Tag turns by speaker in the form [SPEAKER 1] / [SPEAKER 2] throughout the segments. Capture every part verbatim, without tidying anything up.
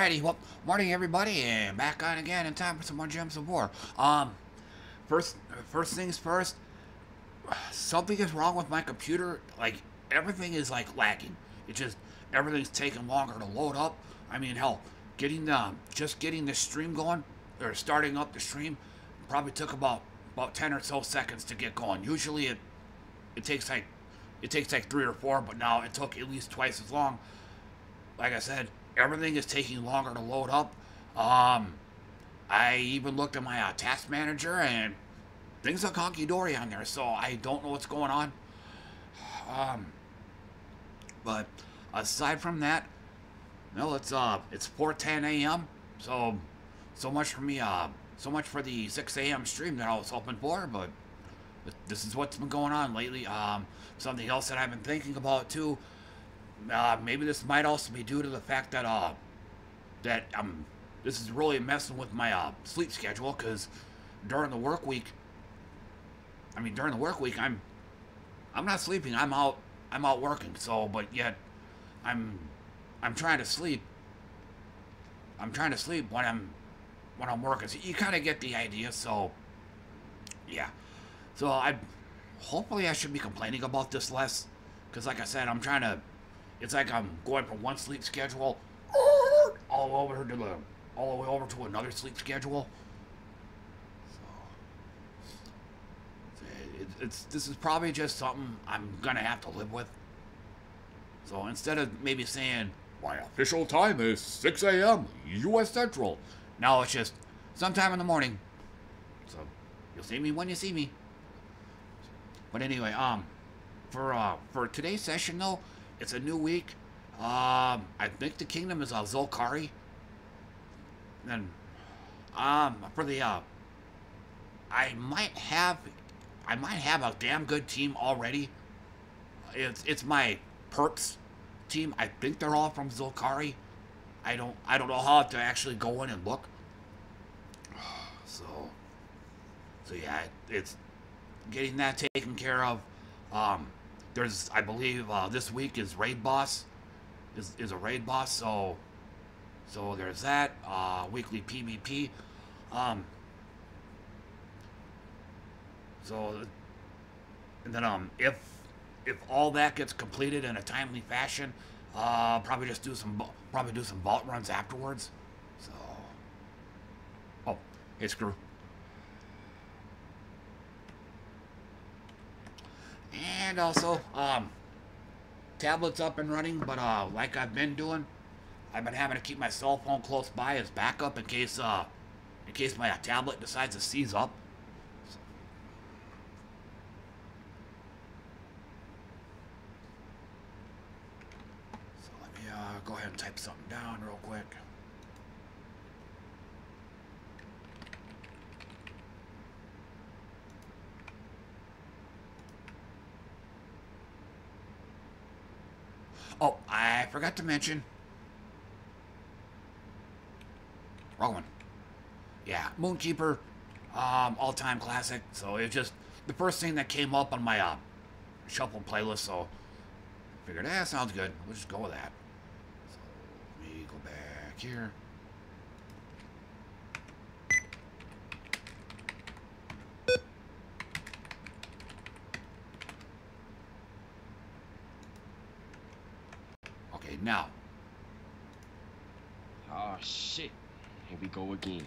[SPEAKER 1] Alrighty, well, morning everybody, and back on again in time for some more Gems of War. Um, first, first things first, something is wrong with my computer. Like, everything is, like, lagging. It just, everything's taking longer to load up. I mean, hell, getting the, just getting the stream going, or starting up the stream, probably took about, about ten or so seconds to get going. Usually it, it takes, like, it takes, like, three or four, but now it took at least twice as long. Like I said, everything is taking longer to load up. Um, I even looked at my uh, task manager, and things are honky-dory on there, so I don't know what's going on. Um, but aside from that, no, it's uh, it's four ten a m So, so much for me. Uh, so much for the six a m stream that I was hoping for. But this is what's been going on lately. Um, something else that I've been thinking about too. Uh, maybe this might also be due to the fact that uh, that um, this is really messing with my uh, sleep schedule, because during the work week, I mean during the work week, I'm I'm not sleeping. I'm out I'm out working. So, but yet I'm I'm trying to sleep. I'm trying to sleep when I'm when I'm working. So you kind of get the idea. So yeah. So I hopefully I should be complaining about this less, because like I said, I'm trying to. It's like I'm going from one sleep schedule all over to the all the way over to another sleep schedule. So it, it's this is probably just something I'm gonna have to live with. So instead of maybe saying my official time is six a m U S Central, now it's just sometime in the morning. So you'll see me when you see me. But anyway, um, for uh for today's session though. It's a new week. Um, I think the kingdom is uh, Zul'Kari. And um, for the uh, I might have, I might have a damn good team already. It's it's my perks team. I think they're all from Zul'Kari. I don't I don't know how to actually go in and look. So so yeah, it's getting that taken care of. Um. There's, I believe, uh, this week is raid boss, is, is a raid boss, so, so there's that, uh, weekly PvP, um, so, and then, um, if, if all that gets completed in a timely fashion, uh, probably just do some, probably do some vault runs afterwards, so, oh, hey, Screw. And also, um, tablet's up and running, but, uh, like I've been doing, I've been having to keep my cell phone close by as backup in case, uh, in case my uh, tablet decides to seize up. So, so let me, uh, go ahead and type something down real quick. Oh, I forgot to mention. Wrong one. Yeah, Moonkeeper, um, all-time classic. So it's just the first thing that came up on my uh, shuffle playlist. So I figured, eh, sounds good. We'll just go with that. So let me go back here. Now.
[SPEAKER 2] Oh shit. Here we go again.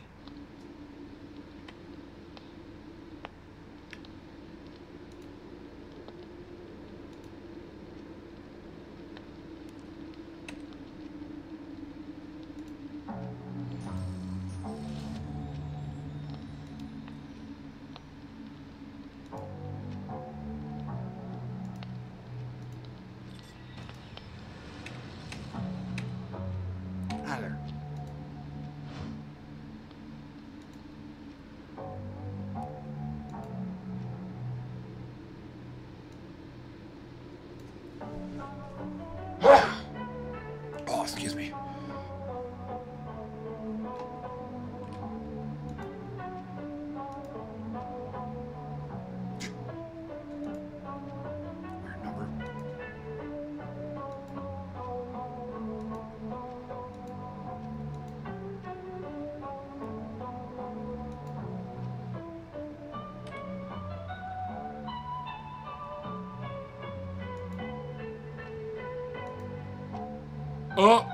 [SPEAKER 1] Excuse me. Weird number. Oh!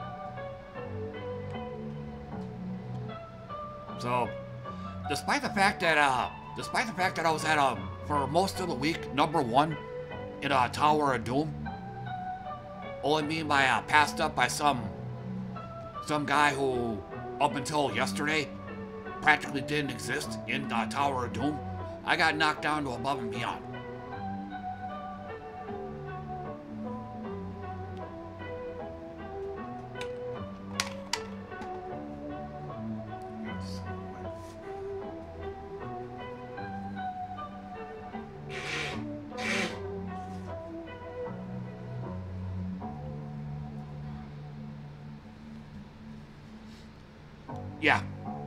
[SPEAKER 1] So, despite the fact that, uh, despite the fact that I was at, um, for most of the week, number one in a uh, Tower of Doom, only being by, uh, passed up by some, some guy who, up until yesterday, practically didn't exist in the uh, Tower of Doom, I got knocked down to above and beyond. Yeah.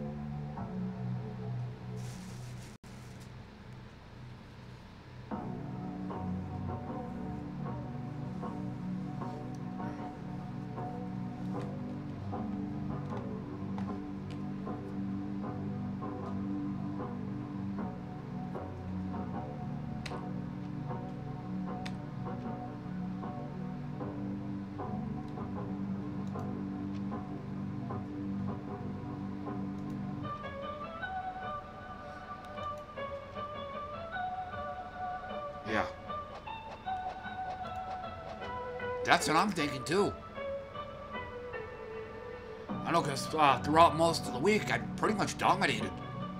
[SPEAKER 1] Yeah. That's what I'm thinking too. I know, because uh, throughout most of the week, I pretty much dominated.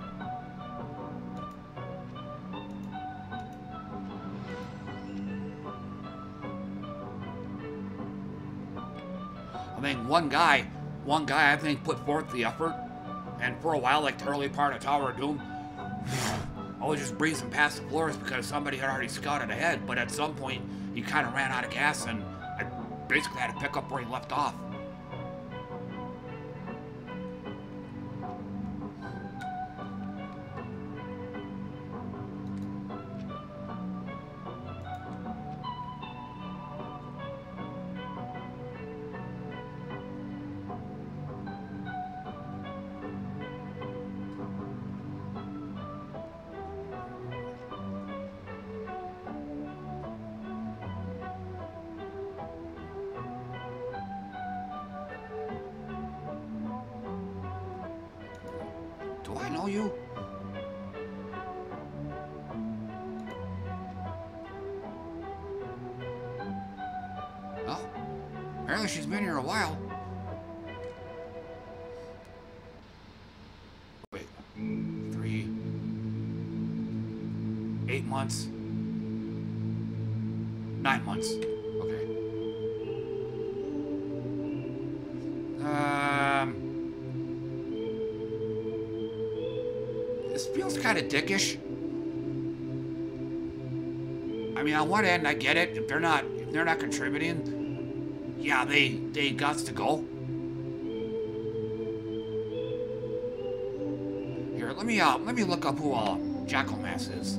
[SPEAKER 1] I mean, one guy, one guy I think put forth the effort, and for a while, like the early part of Tower of Doom, I was just breezing past the floors because somebody had already scouted ahead, but at some point, he kind of ran out of gas, and I basically had to pick up where he left off. Do I know you? Well, apparently she's been here a while. Wait, three, eight months, nine months. Okay. Um, this feels kind of dickish. I mean, on one end, I get it. If they're not, if they're not contributing, yeah, they they gots to go. Here, let me uh, let me look up who uh, Jackalmass is.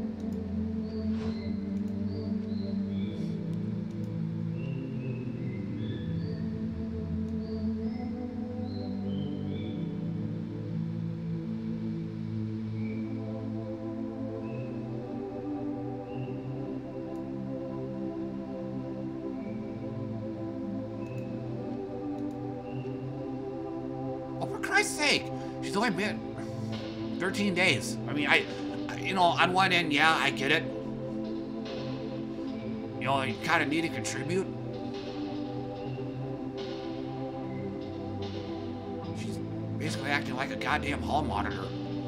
[SPEAKER 1] She's only been thirteen days. I mean, I, you know, on one end, yeah, I get it. You know, you kind of need to contribute. She's basically acting like a goddamn hall monitor.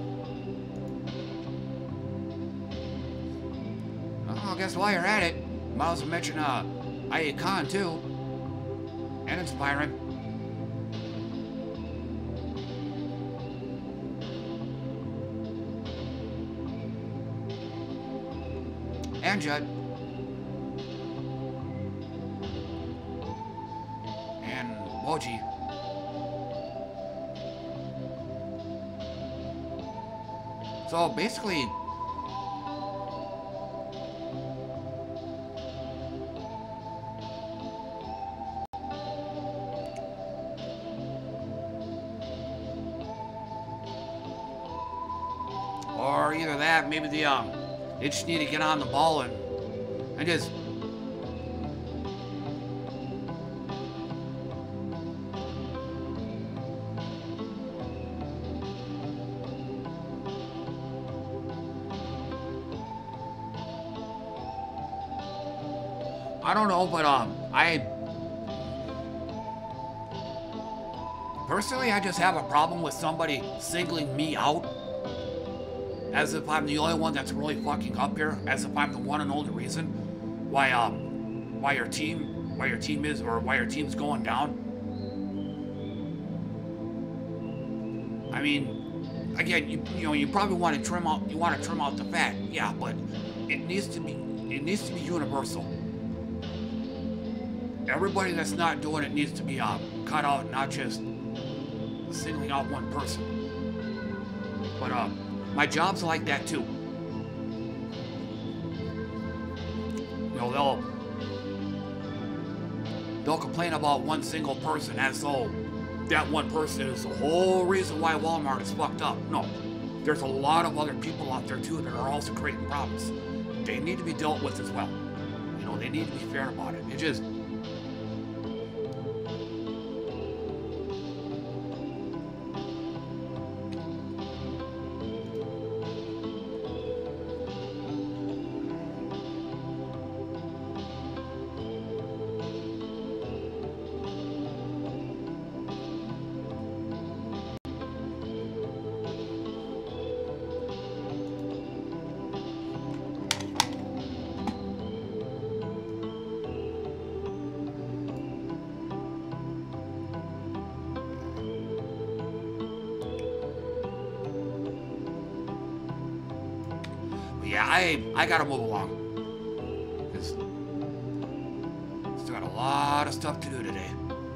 [SPEAKER 1] Oh, I guess while you're at it, might as well mention uh, Aya Khan too, and Inspiring. And Judd. And Woji. So basically, or either that, maybe the um they just need to get on the ball and, and just I don't know, but um, I personally, I just have a problem with somebody singling me out as if I'm the only one that's really fucking up here, as if I'm the one and only reason why um, why your team, why your team is, or why your team's going down. I mean, again, you you know, you probably want to trim out, you want to trim out the fat, yeah, but it needs to be, it needs to be universal. Everybody that's not doing it needs to be uh, cut out, not just singling out one person. But uh, my job's like that too. You know, they'll they'll complain about one single person as though that one person is the whole reason why Walmart is fucked up. No, there's a lot of other people out there too that are also creating problems. They need to be dealt with as well. You know, they need to be fair about it. It just I, I gotta move along. It's, still got a lot of stuff to do today.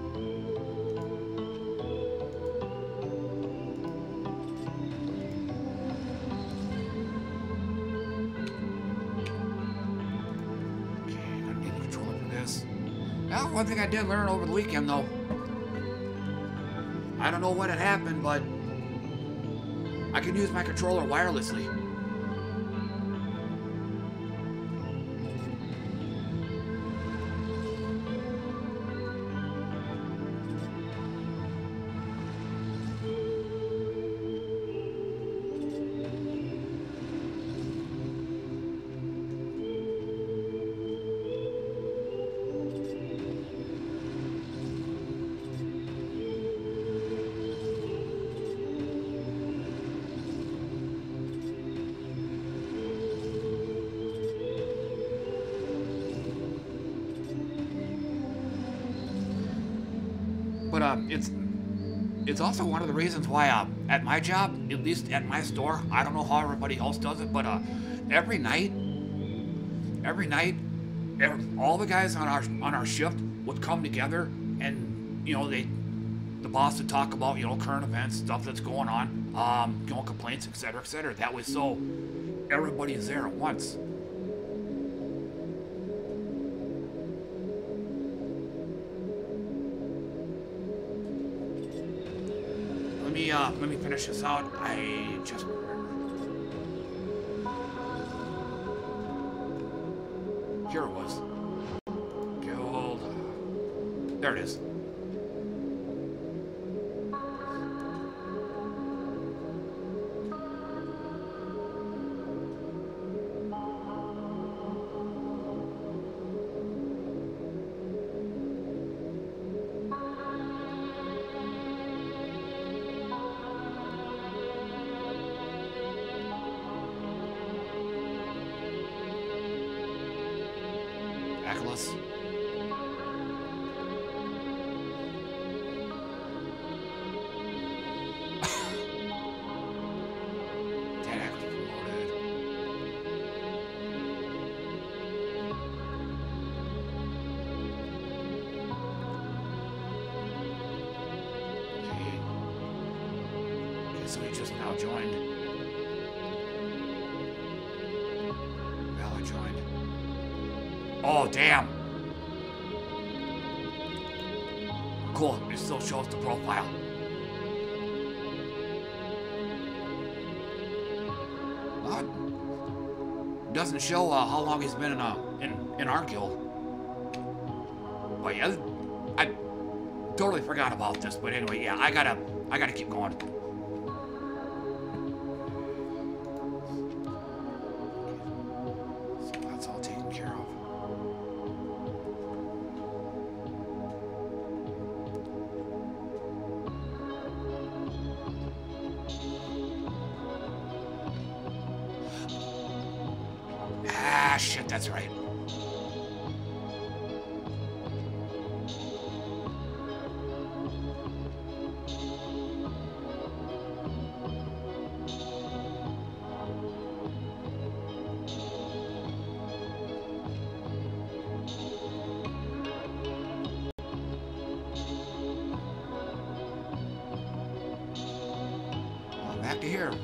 [SPEAKER 1] Okay, gonna need a controller for this. Well, one thing I did learn over the weekend though, I don't know what had happened, but I can use my controller wirelessly. It's it's also one of the reasons why uh, at my job, at least at my store, I don't know how everybody else does it, but uh, every night, every night, every, all the guys on our on our shift would come together, and you know they, the boss would talk about you know current events, stuff that's going on, um, you know complaints, et cetera, et cetera. That way, so everybody is there at once. Uh, let me finish this out. I just remembered. Here it was. Guild. There it is. Oh, damn. Cool, it still shows the profile. Uh, doesn't show uh, how long he's been in, uh, in, in our guild. But yeah, I totally forgot about this, but anyway, yeah, I gotta, I gotta keep going. Ah, shit, that's right. Well, back to here.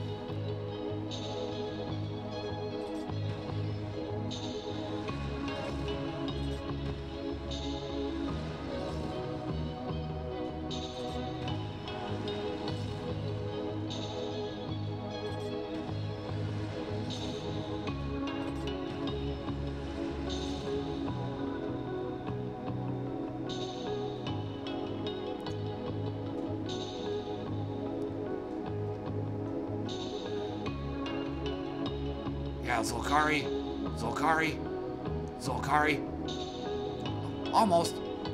[SPEAKER 1] Yeah, Zulkari, Zulkari, Zulkari. Almost.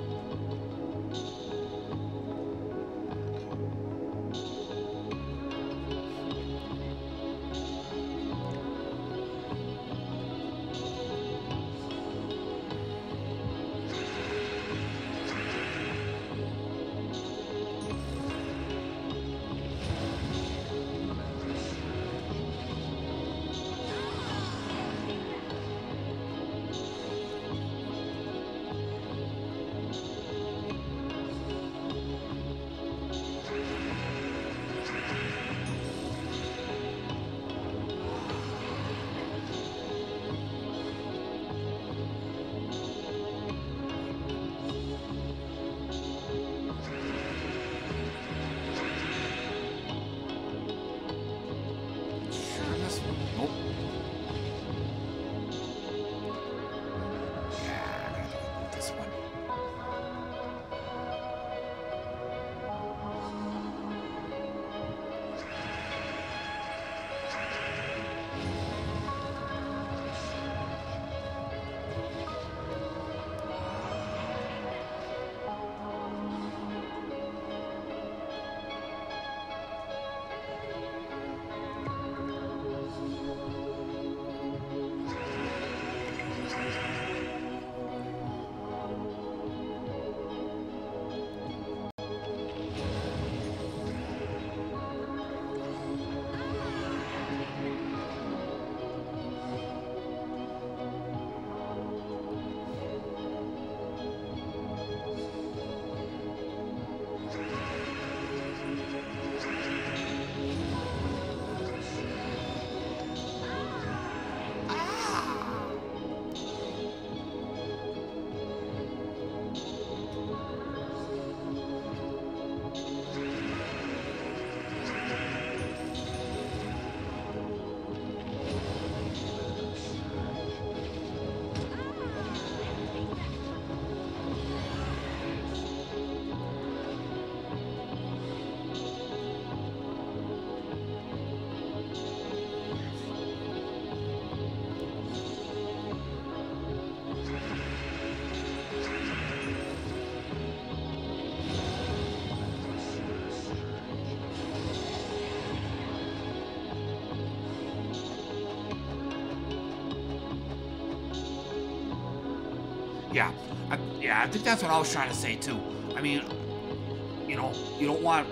[SPEAKER 1] Yeah, I, yeah, I think that's what I was trying to say too. I mean, you know, you don't want,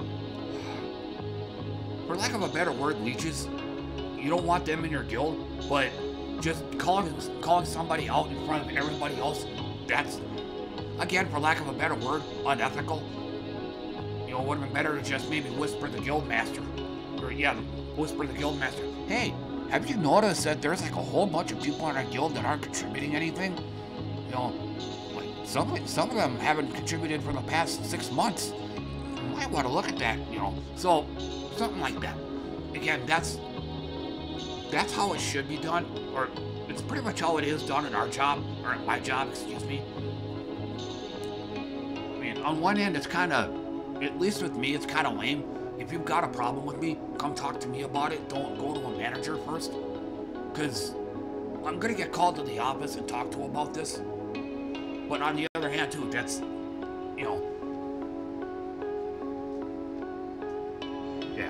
[SPEAKER 1] for lack of a better word, leeches. You don't want them in your guild, but just calling calling somebody out in front of everybody else, that's, again, for lack of a better word, unethical. You know, it would have been better to just maybe whisper the guild master, or yeah, whisper the guild master. Hey, have you noticed that there's like a whole bunch of people in our guild that aren't contributing anything? You know, like some some of them haven't contributed for the past six months. You might want to look at that, you know. So something like that. Again, that's that's how it should be done, or it's pretty much how it is done in our job, or in my job, excuse me. I mean, on one end, it's kind of, at least with me, it's kind of lame. If you've got a problem with me, come talk to me about it. Don't go to a manager first, because I'm gonna get called to the office and talk to about this. But on the other hand, too, that's, you know, yeah.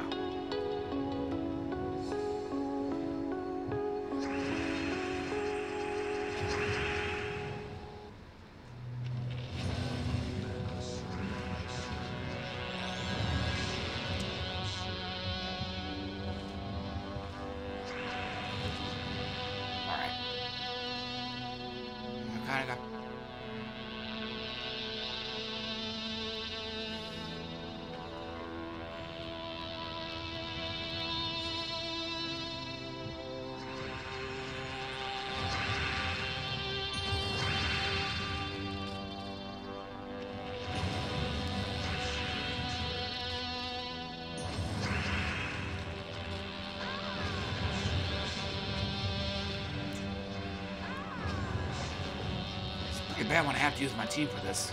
[SPEAKER 1] bad when I have to use my team for this.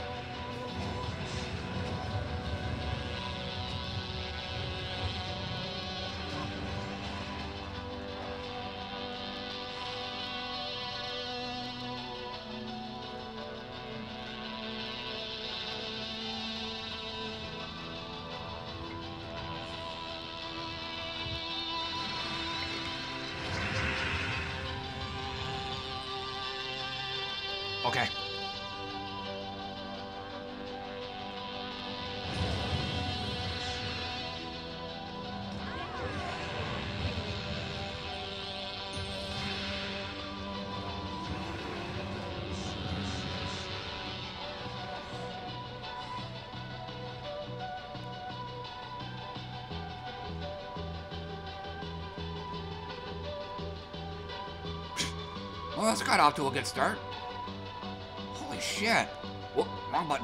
[SPEAKER 1] Okay. Well, that's got off to a good start. Holy shit. Whoop, wrong button.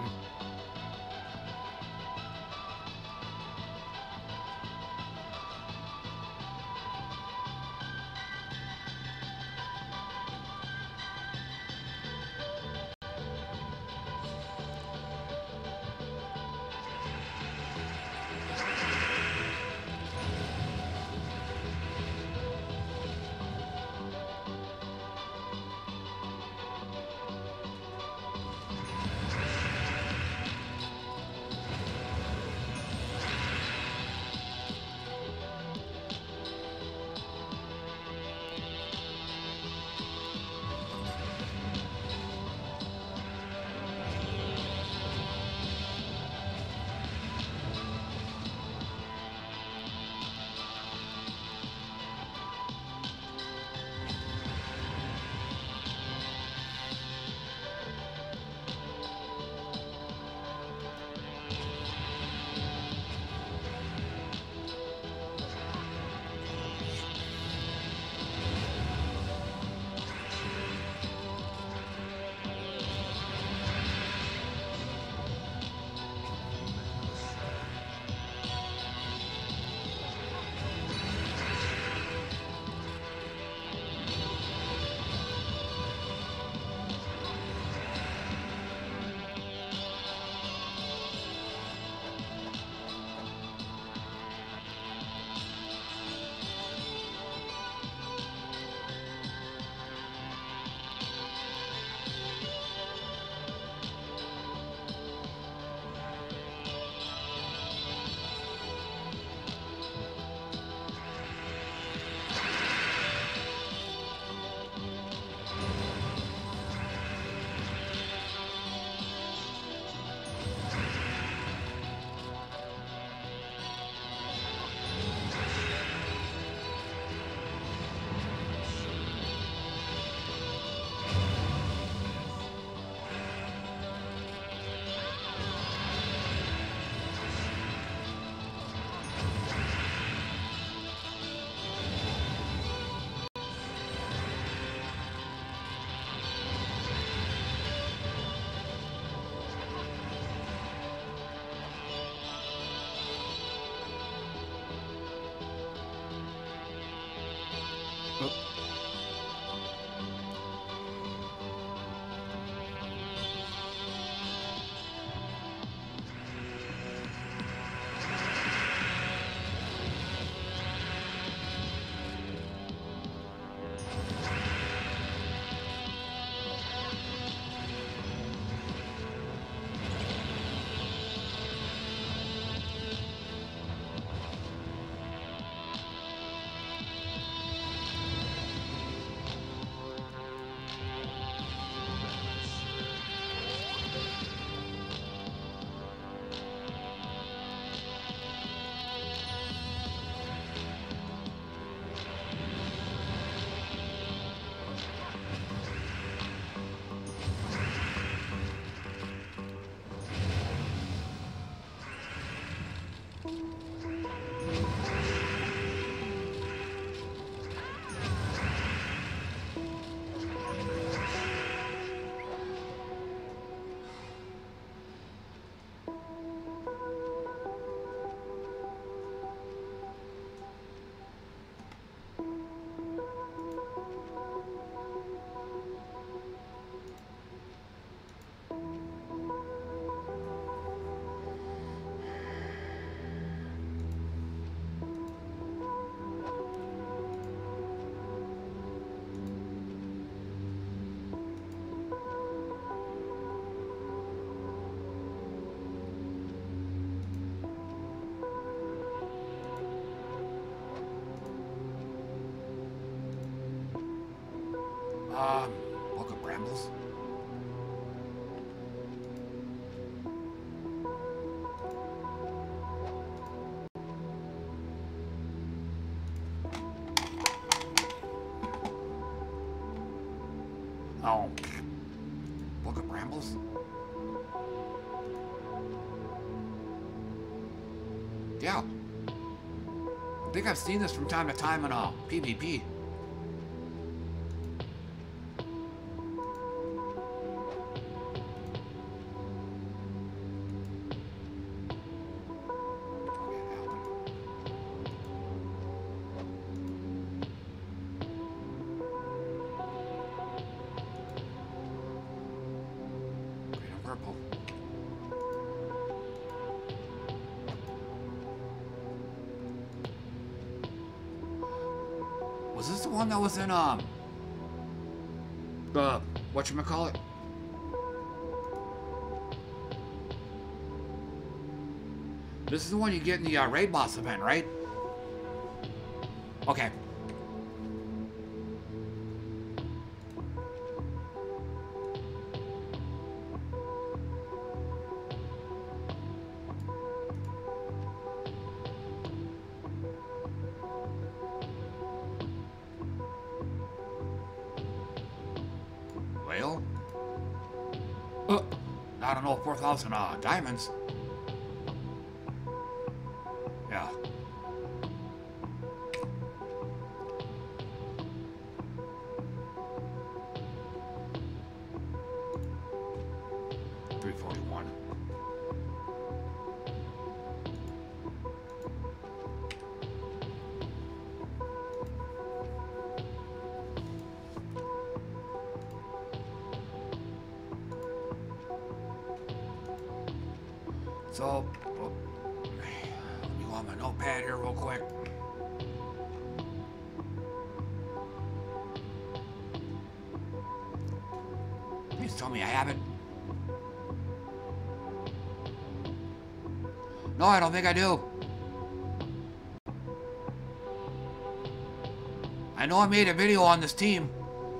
[SPEAKER 1] Um, Book of Brambles? Oh. Book of Brambles? Yeah. I think I've seen this from time to time in uh, PvP. Was this the one that was in, um, the, whatchamacallit? This is the one you get in the uh, raid boss event, right? Okay. Well, uh, I don't know, four thousand uh, diamonds. Yeah. three forty-one. So, oh, you want my notepad here real quick? Please tell me I haven't. No, I don't think I do. I know I made a video on this team.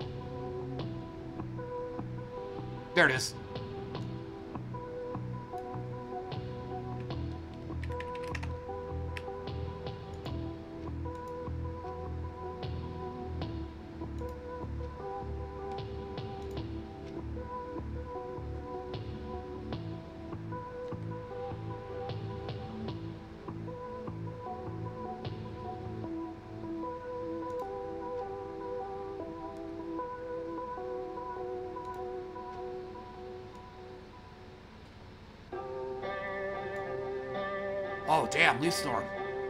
[SPEAKER 1] There it is. Oh, damn, Leaf Storm.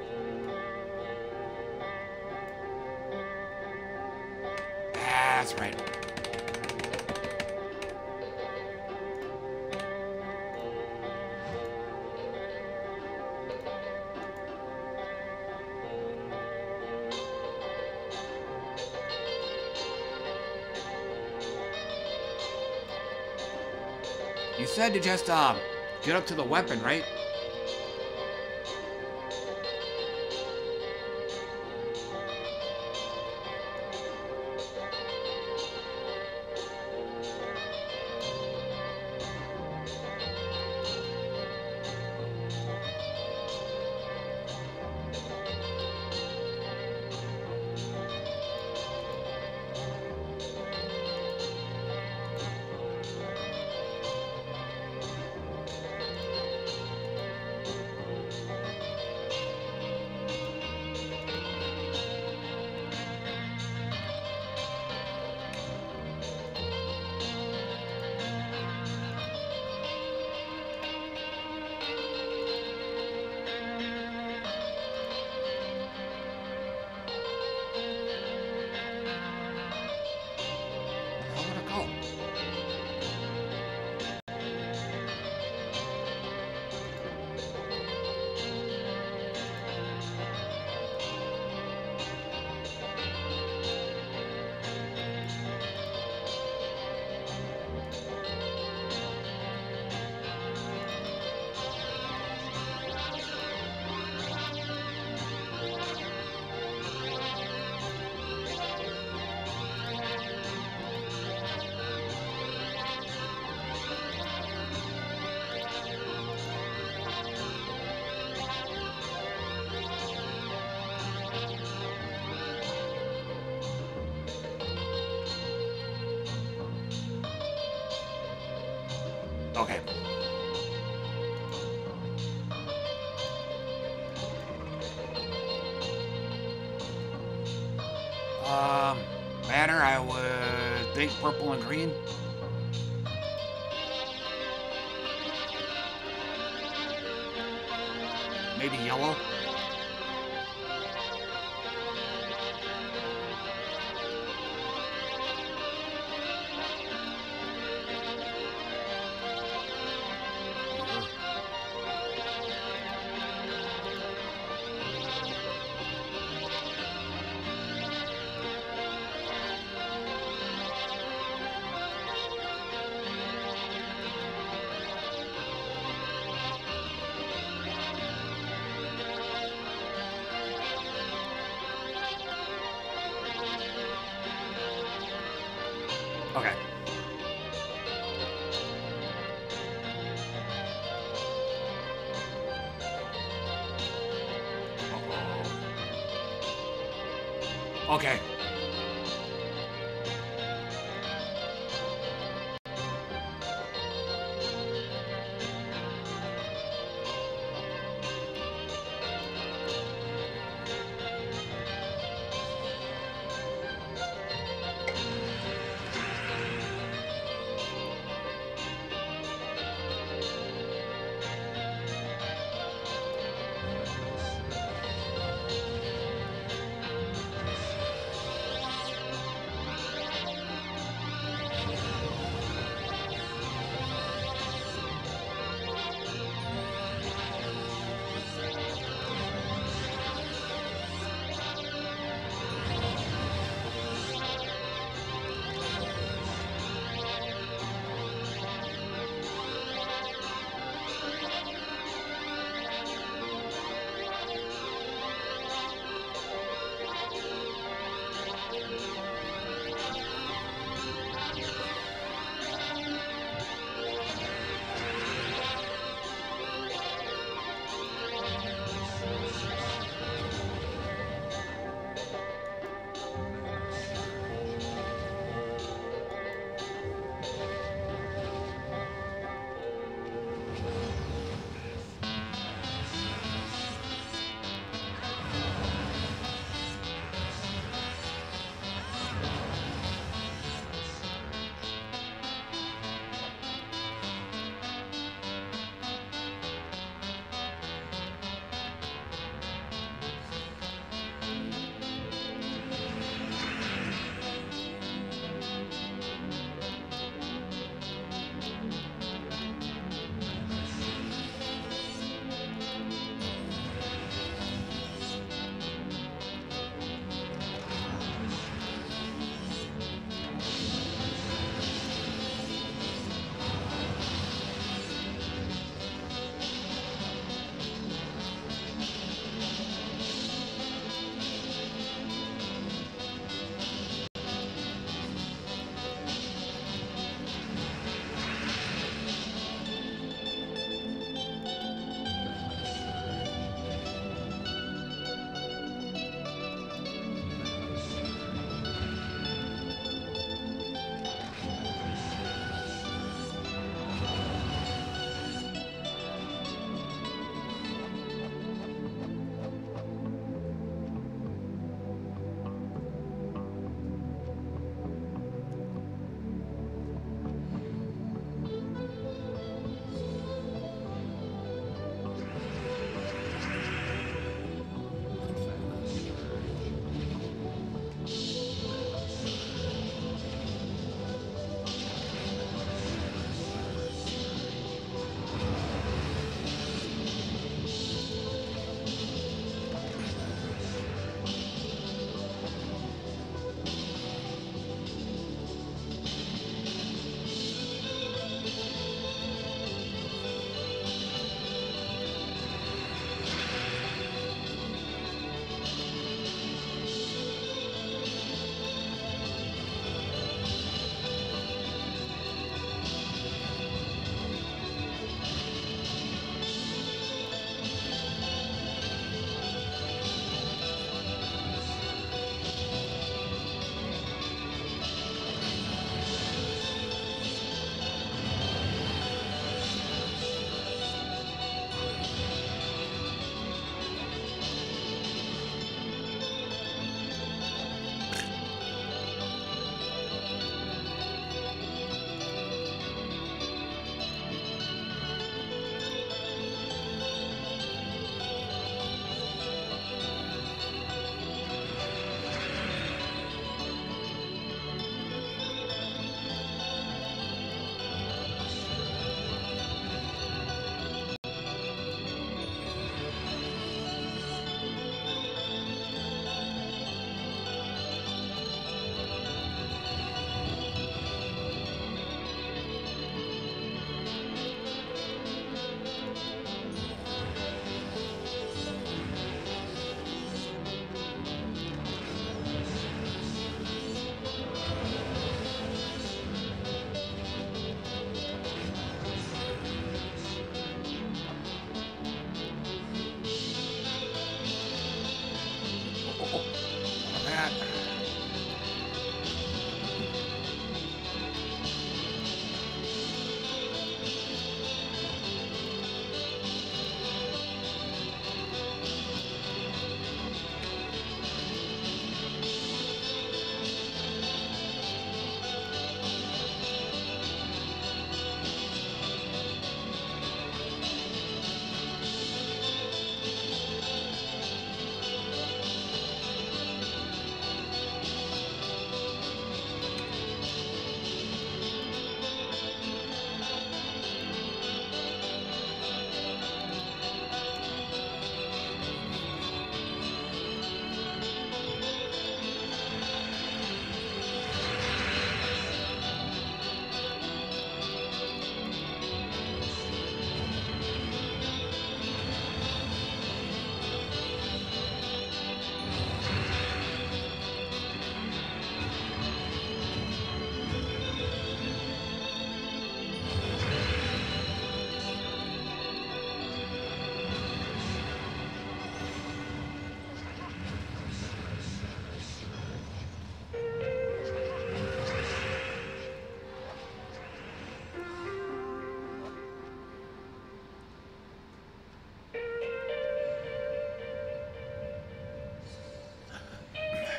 [SPEAKER 1] That's right. You said to just, um, get up to the weapon, right? Okay. Um, banner, I would think purple and green. Maybe yellow. Okay. Uh-oh. Okay.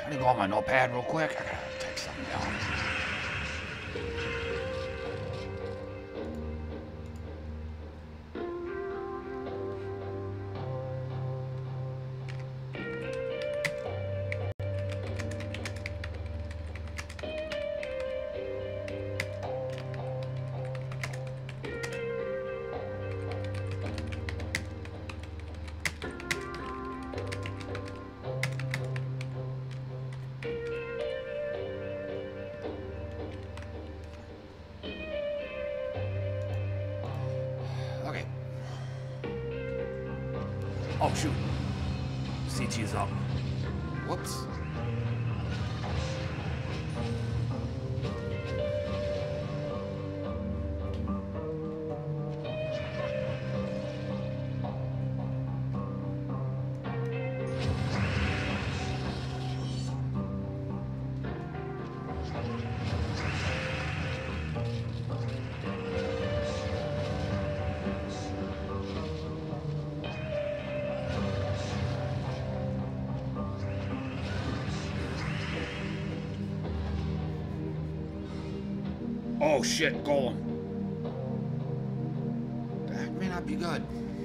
[SPEAKER 1] Let me go on my notepad real quick. I gotta type something down. Oh, shoot. C G's up. Whoops. Oh shit, Golem. That may not be good.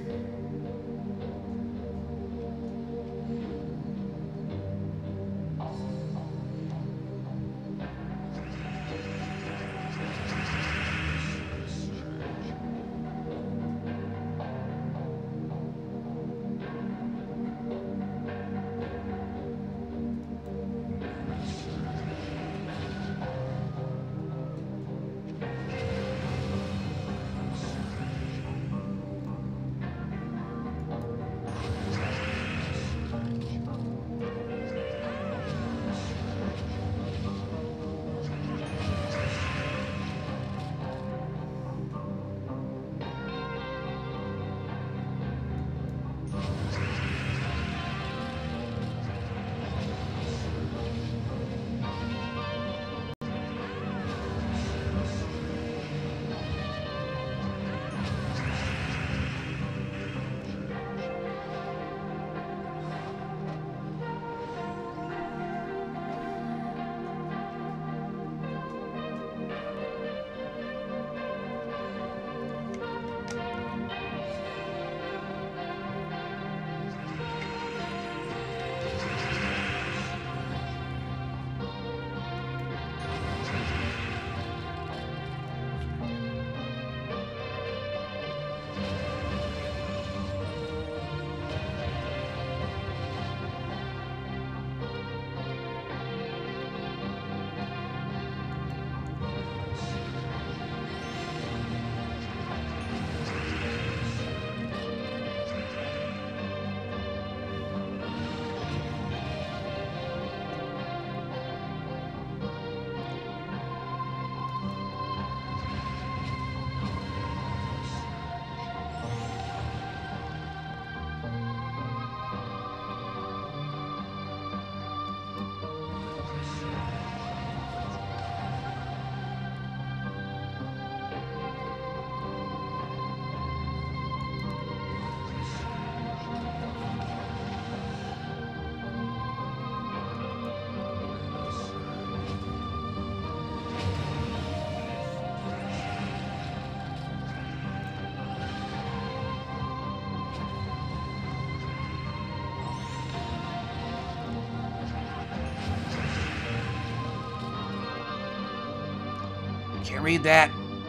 [SPEAKER 1] Can't read that.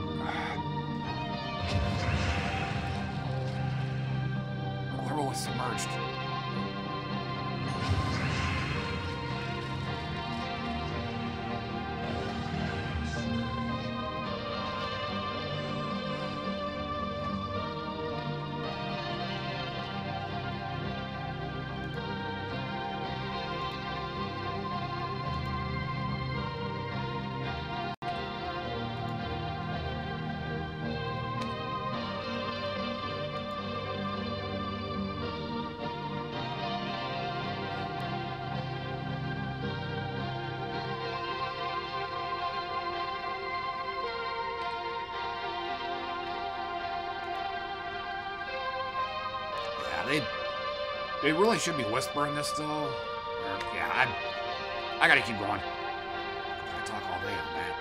[SPEAKER 1] Whoever was submerged. They, they really should be whispering this though. Or, yeah, I, I gotta keep going. I gotta talk all day on that.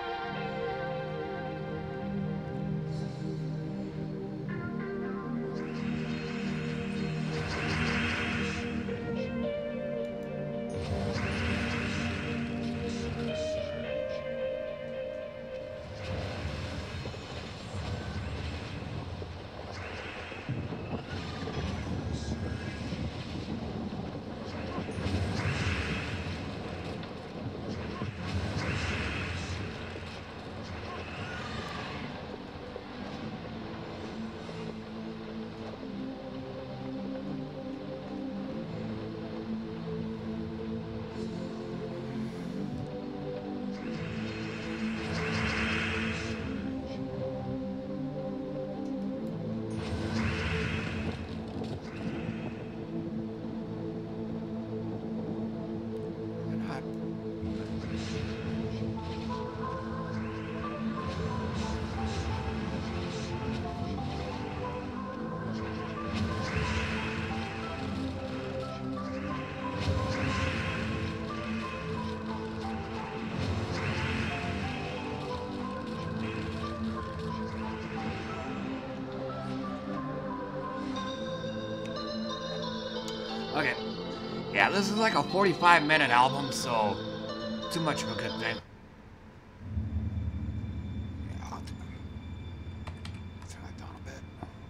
[SPEAKER 1] Okay. Yeah, this is like a forty-five minute album, so too much of a good thing. Yeah, I'll turn that down a bit.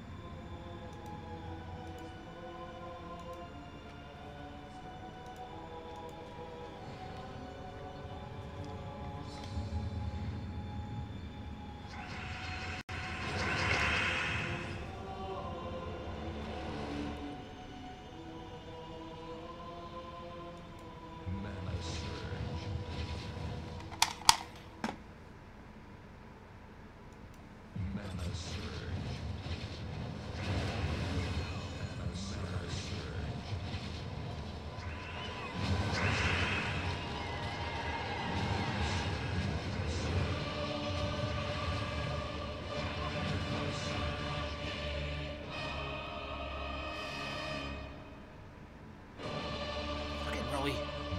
[SPEAKER 1] Really?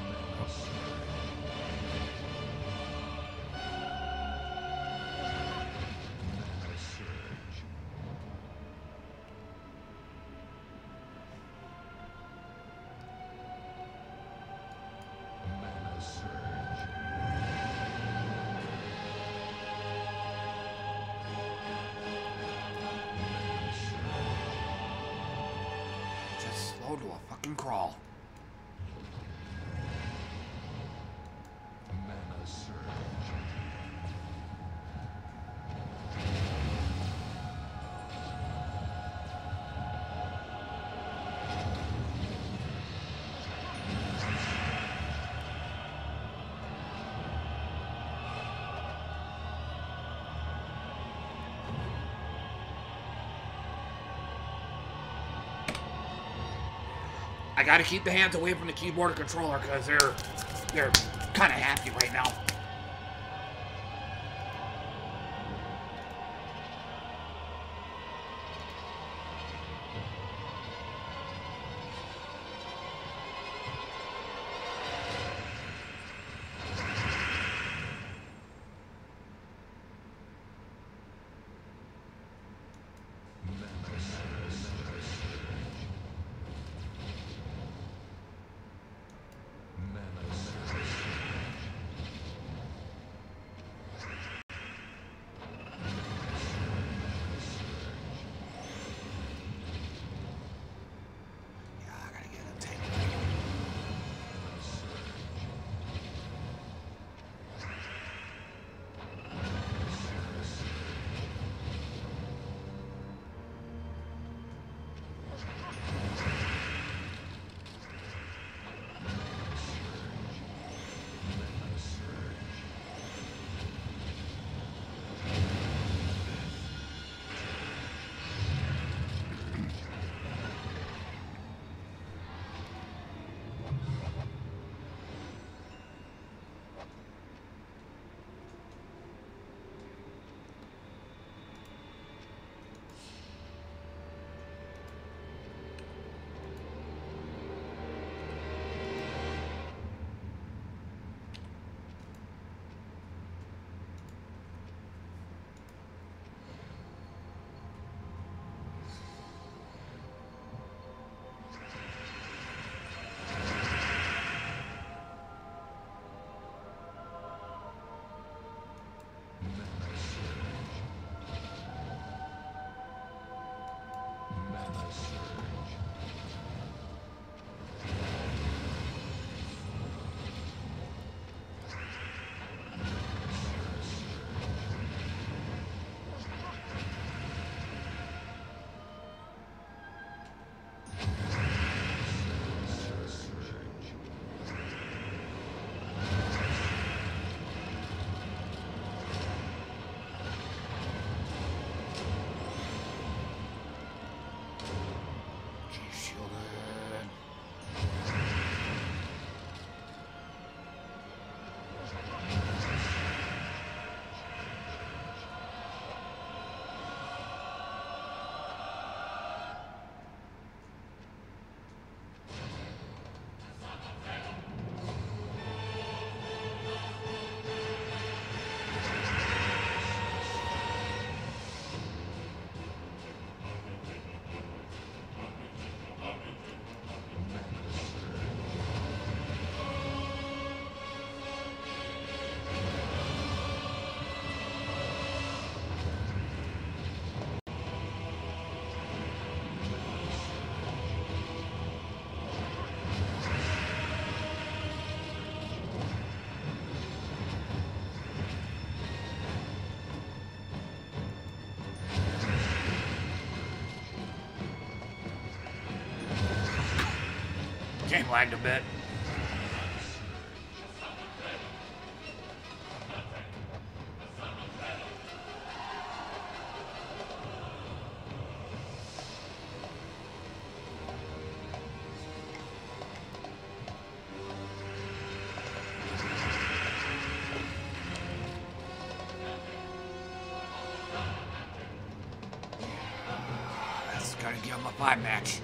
[SPEAKER 1] Just slow to a fucking crawl. I gotta keep the hands away from the keyboard or controller because they're they're kind of happy right now. Game lagged a bit. That's gotta give him a five match.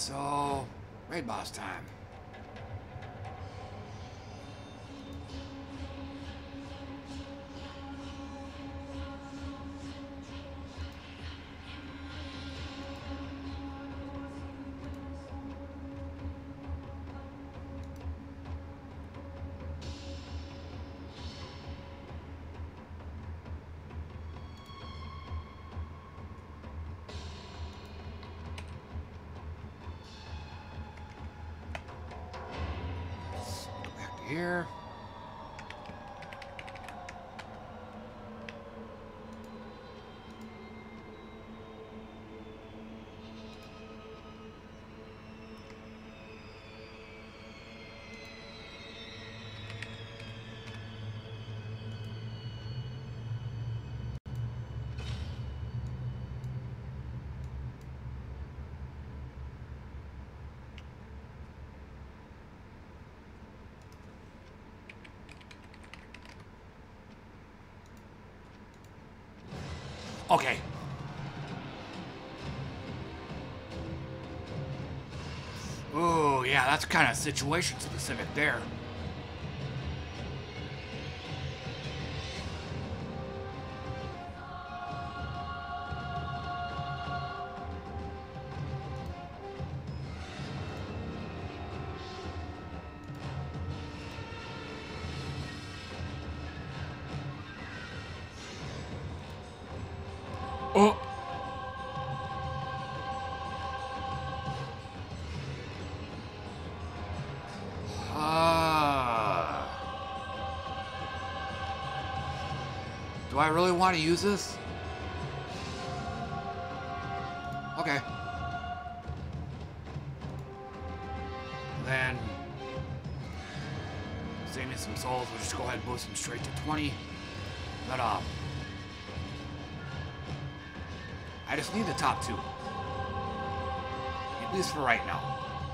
[SPEAKER 1] so raid boss time. Here. Okay. Oh, yeah, that's kind of situation specific there. Oh. Uh, do I really want to use this? Okay. Then save me some souls. We'll just go ahead and boost them straight to twenty. But um, I just need the top two, at least for right now.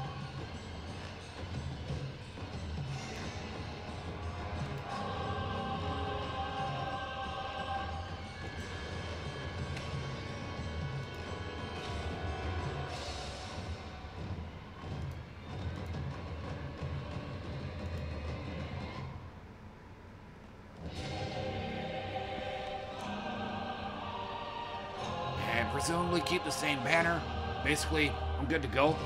[SPEAKER 1] Presumably keep the same banner. Basically, I'm good to go.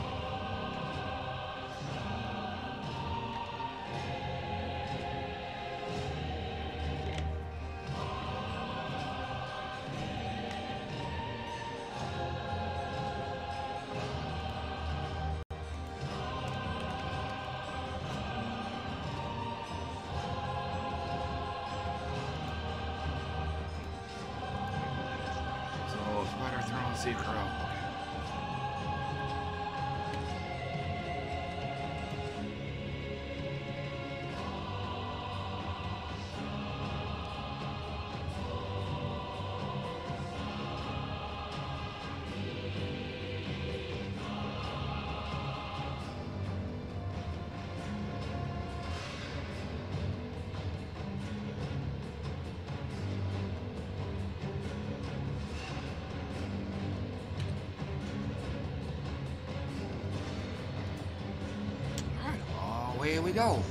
[SPEAKER 1] Away we go.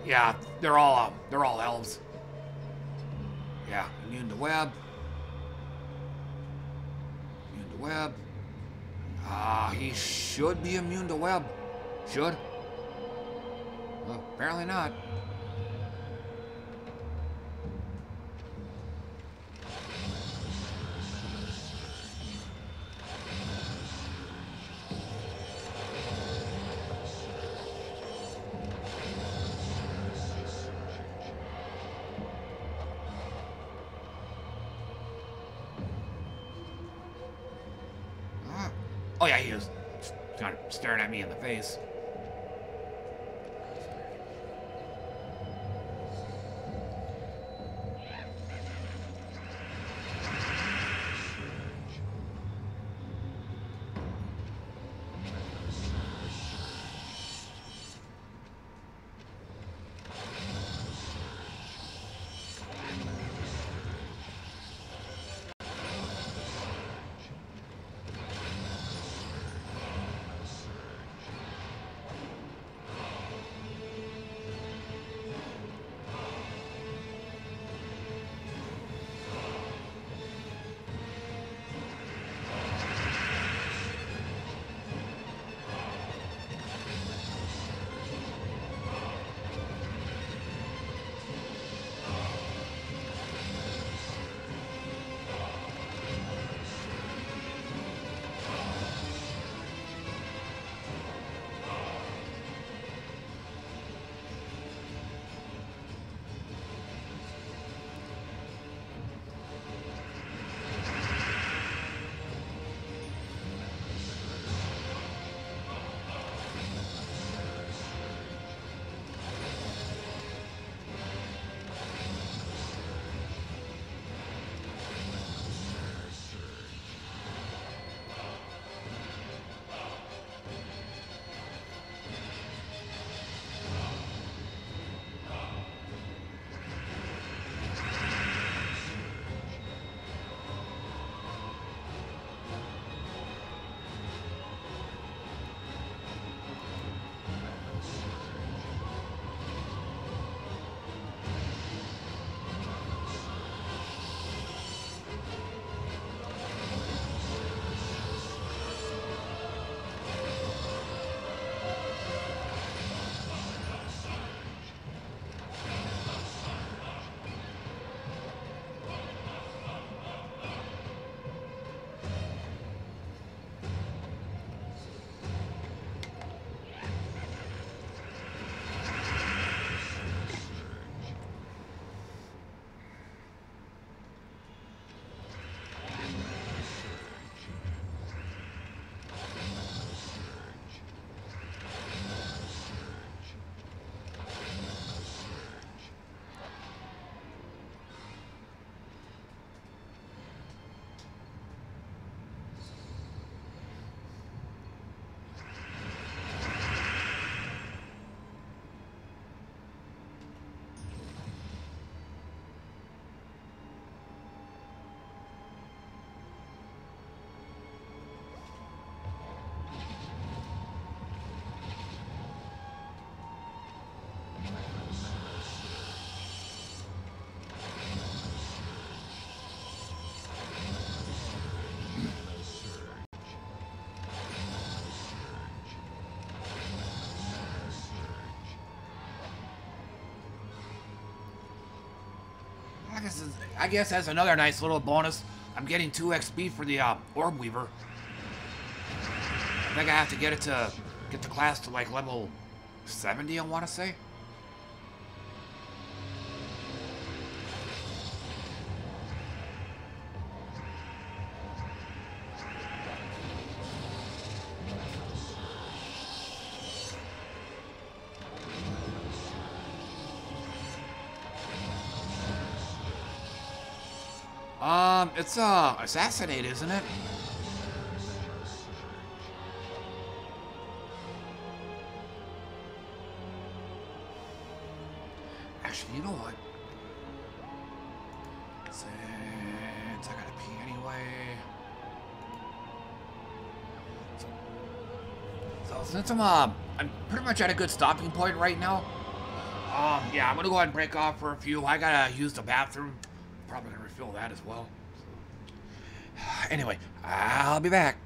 [SPEAKER 1] Yeah, they're all um, they're all elves. Yeah, immune to web. Immune to web. Ah, uh, he should be immune to web. Should. Well, apparently not. Oh yeah, he was kind of staring at me in the face. I guess, I guess that's another nice little bonus. I'm getting two X P for the uh, Orb Weaver. I think I have to get it to get the class to like level seventy, I want to say. Um, it's, uh, Assassinate, isn't it? Actually, you know what? Since I gotta pee anyway. So, so since I'm, uh, I'm pretty much at a good stopping point right now, Um, yeah, I'm gonna go ahead and break off for a few. I gotta use the bathroom. Probably gonna refill that as well. So. Anyway, I'll be back.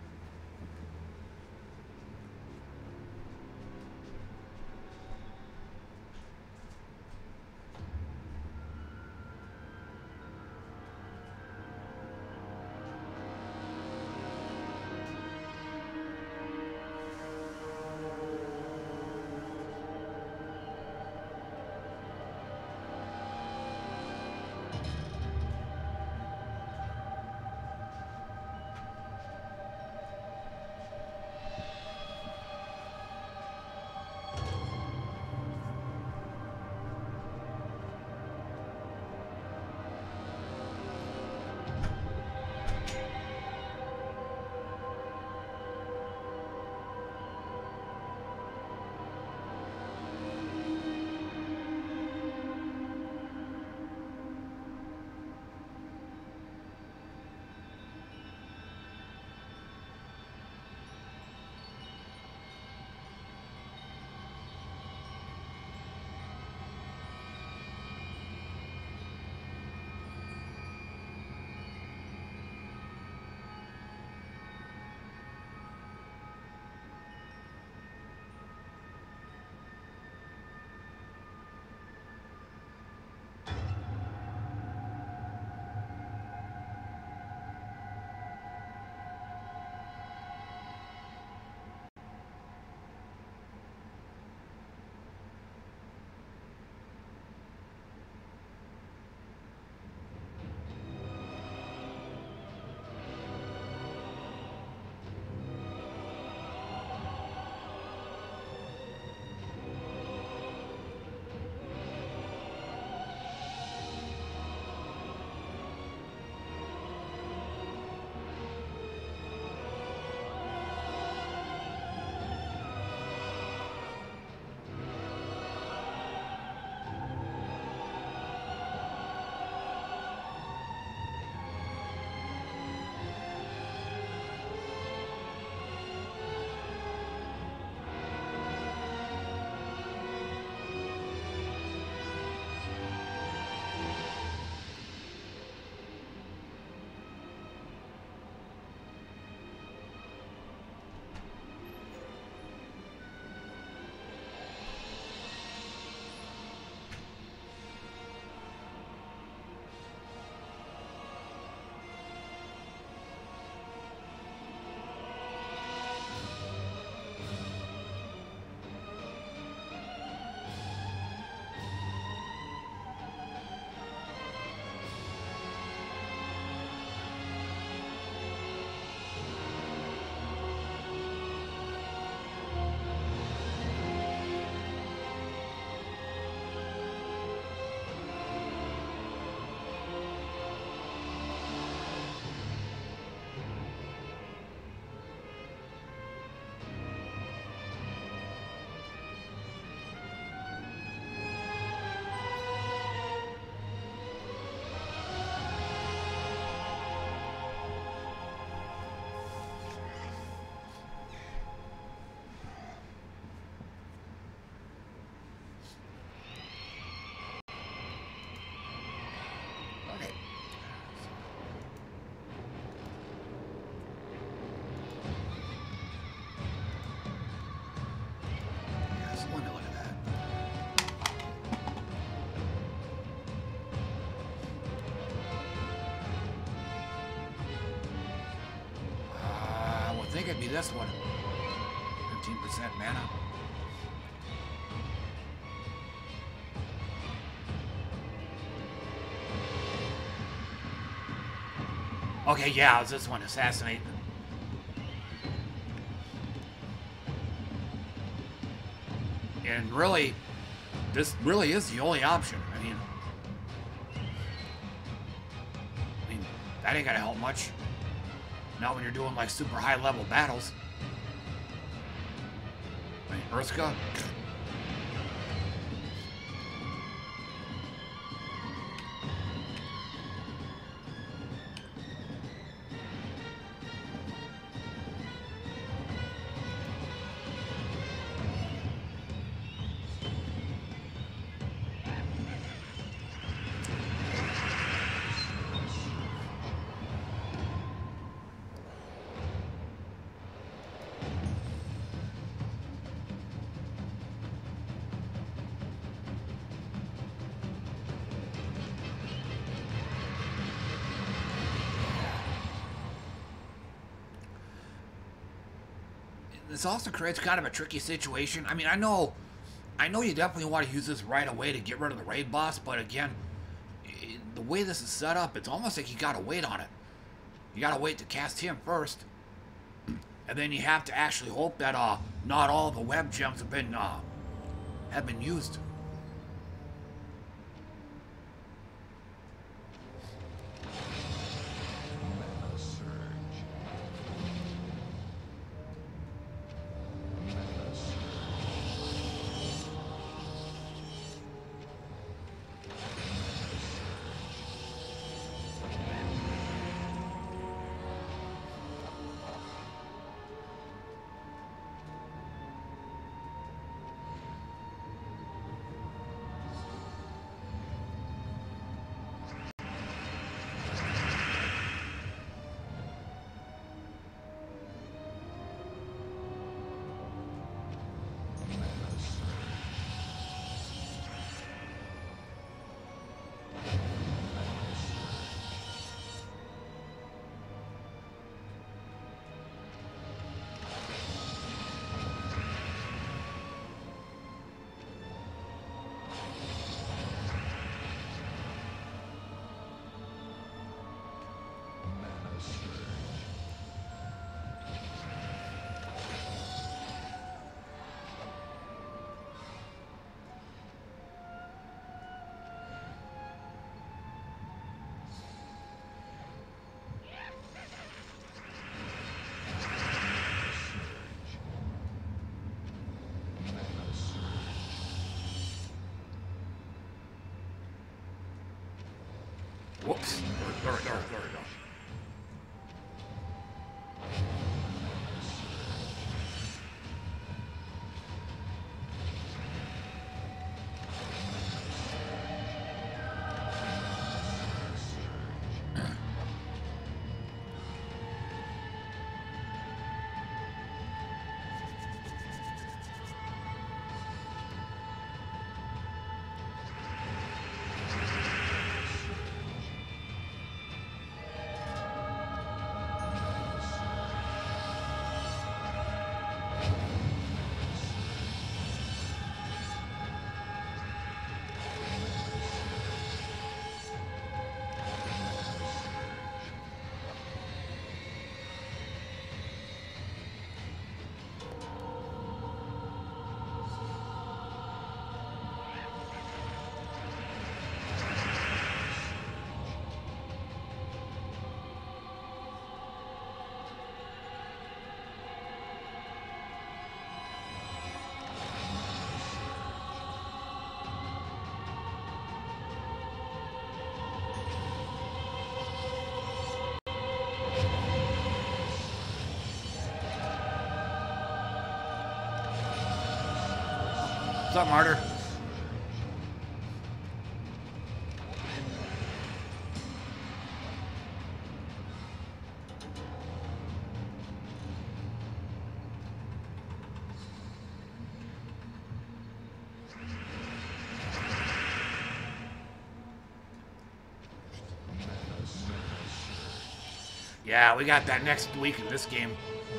[SPEAKER 1] I think it'd be this one. fifteen percent mana. Okay, yeah, it's this one, Assassinate. And really, this really is the only option. I mean, I mean, that ain't gonna help much. Not when you're doing like super high level battles. I mean, Urska. this also creates kind of a tricky situation. I mean, I know, I know you definitely want to use this right away to get rid of the raid boss, but again, the way this is set up, it's almost like you gotta wait on it. You gotta wait to cast him first, and then you have to actually hope that uh, not all the web gems have been uh, have been used. Whoops. There, there, there, there we go. What's up, Martyr? Yeah, we got that next week in this game.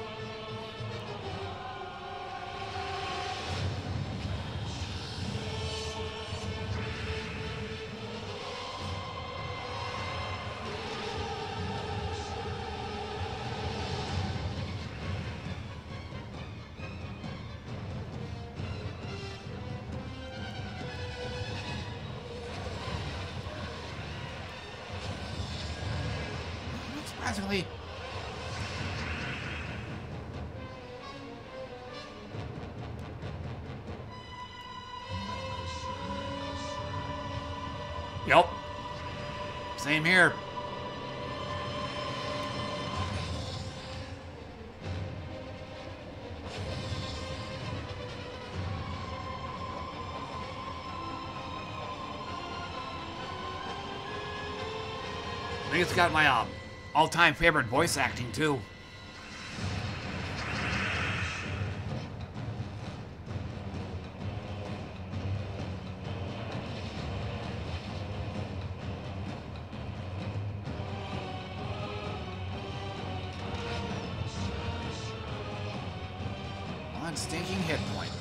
[SPEAKER 1] Surprisingly. Yep. Same here. I think it's got my um, all-time favorite voice acting too. One stinking hit point.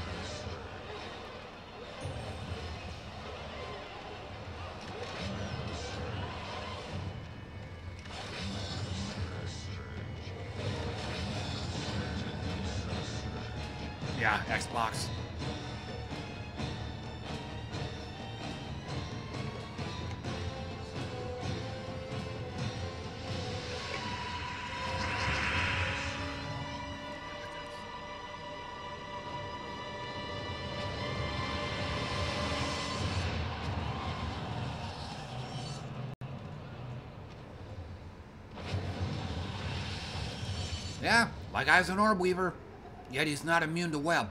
[SPEAKER 1] Yeah, Xbox. Yeah, my guy's an orb weaver, yet he's not immune to web.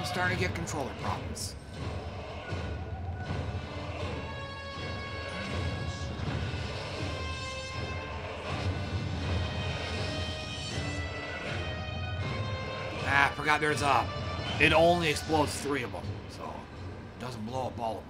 [SPEAKER 1] I'm starting to get controller problems. Ah, I forgot there's a... It only explodes three of them, so it doesn't blow up all of them.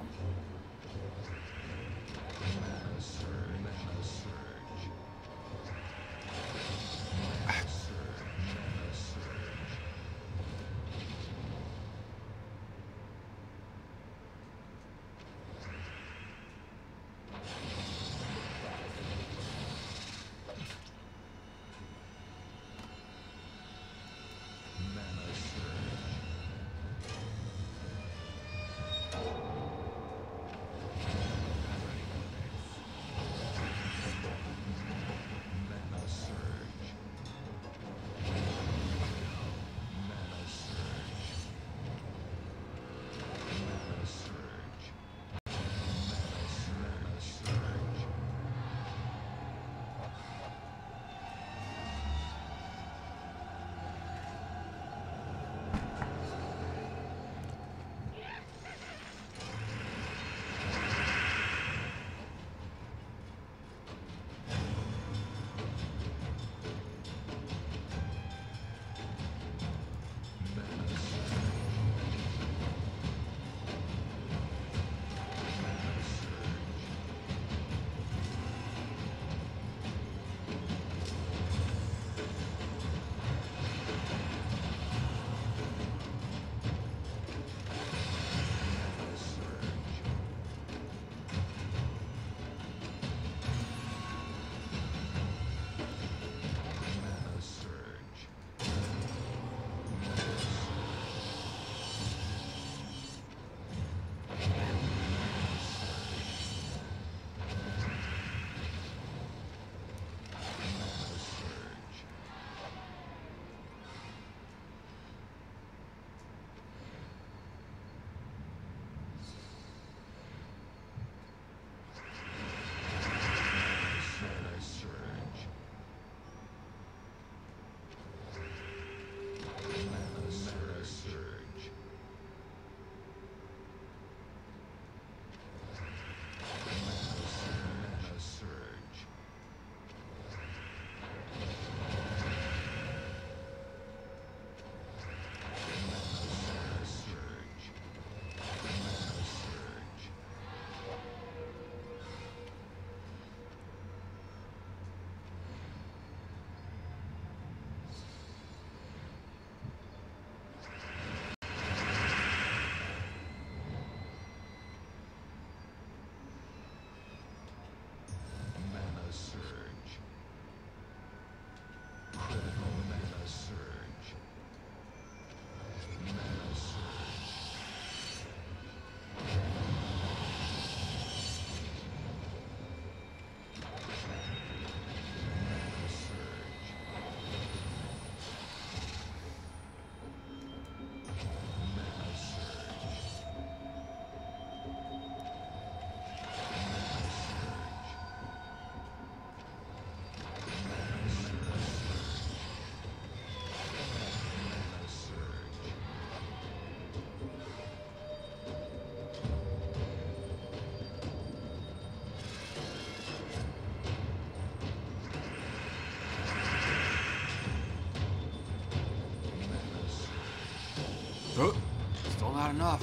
[SPEAKER 1] Oh, still not enough.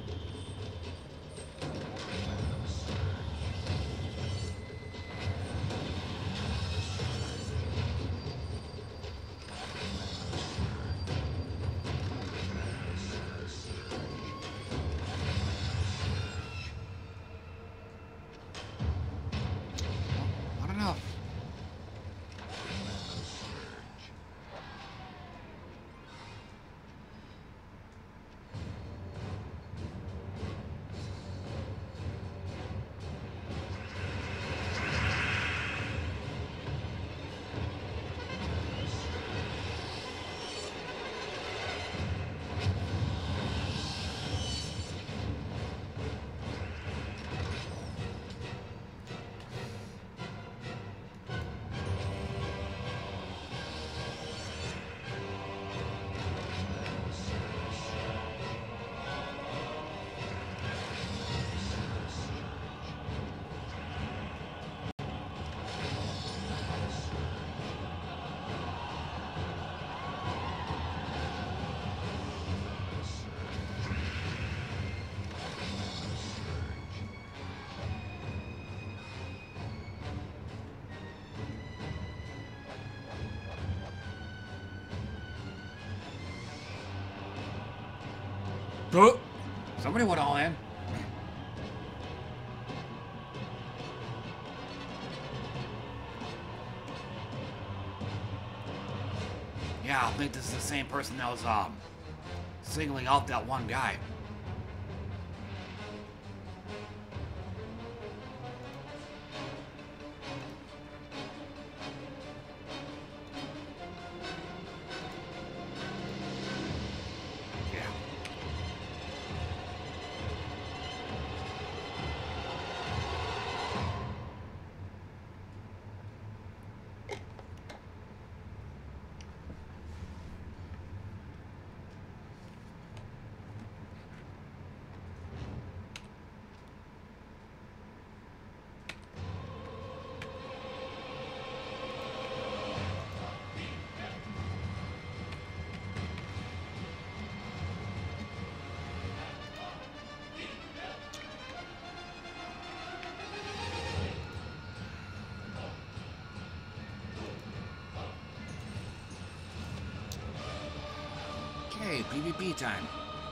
[SPEAKER 1] Not enough. Oh, somebody went all in. Yeah, I think this is the same person that was um, singling out that one guy. Okay, PvP time.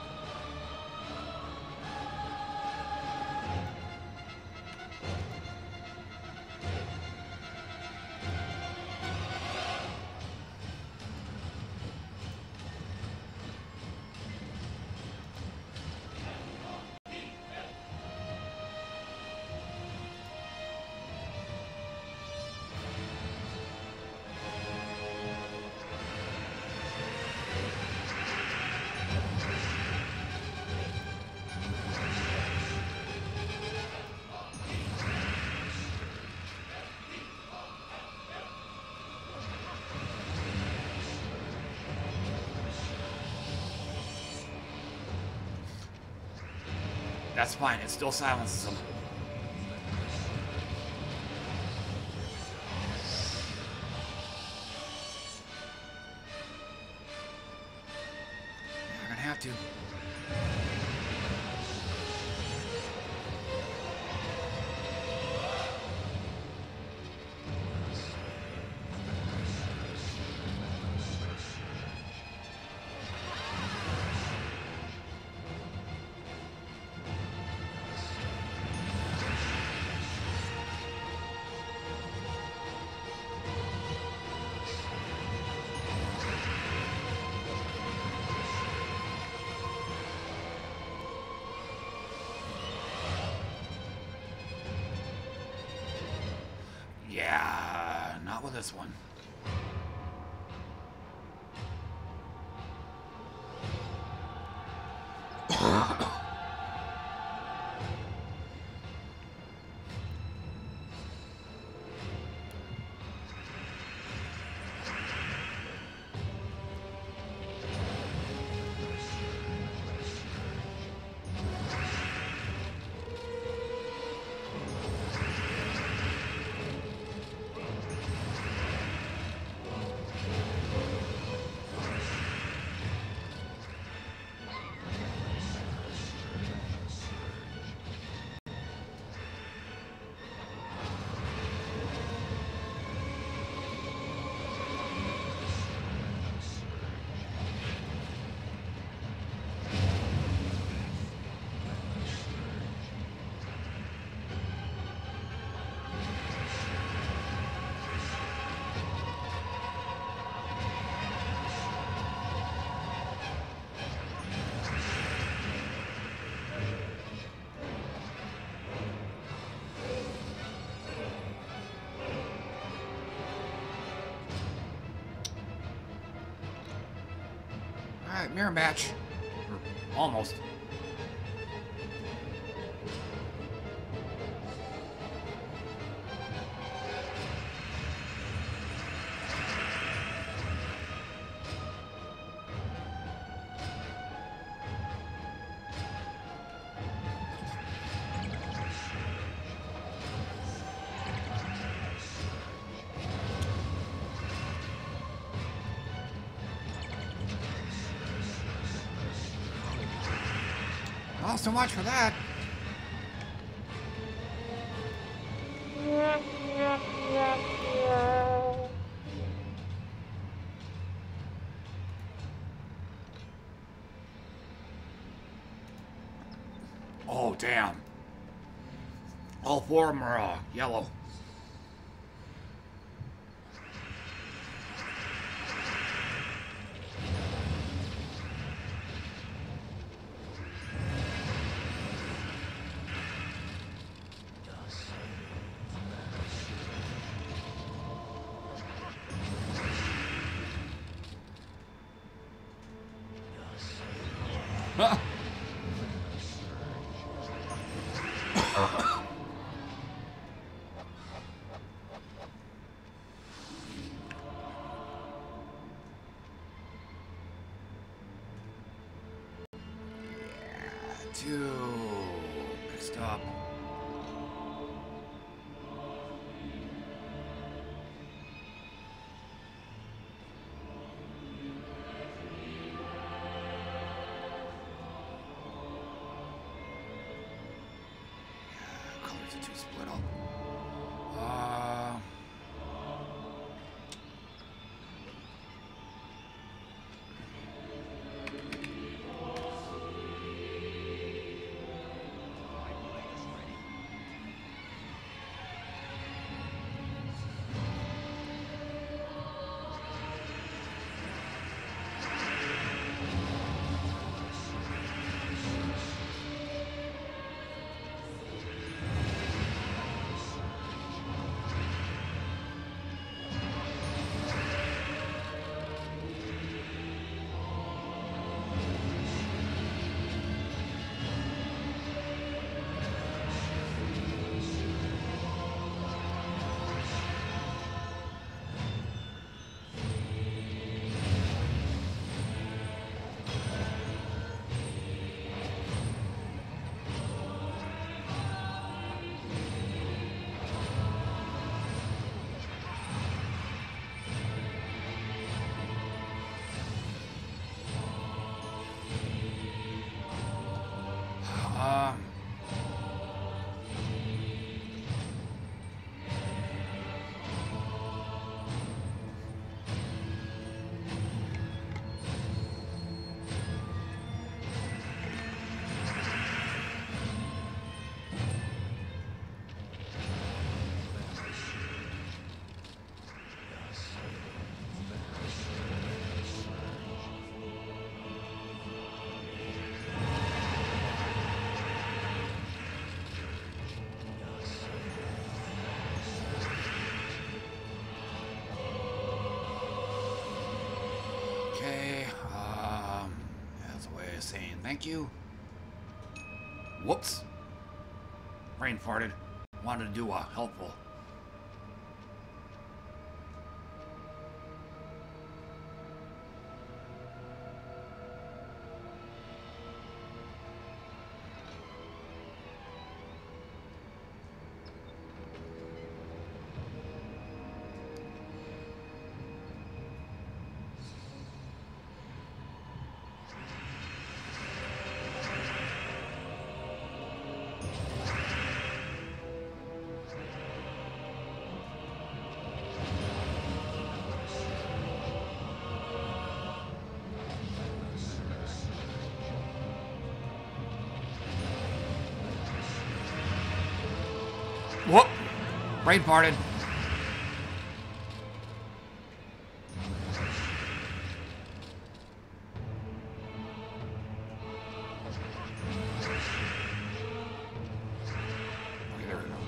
[SPEAKER 1] That's fine, it still silences them. I'm gonna have to. Yeah, not with this one. Alright, mirror match. Or almost. Well, so much for that. damn. All four of them are uh, yellow. Huh. Two. Next up. Colors are too split up. Uh. Um. Okay, um, that's a way of saying thank you. Whoops. Brain farted. Wanted to do a helpful. Whoop! Brain farted. Okay, there we go.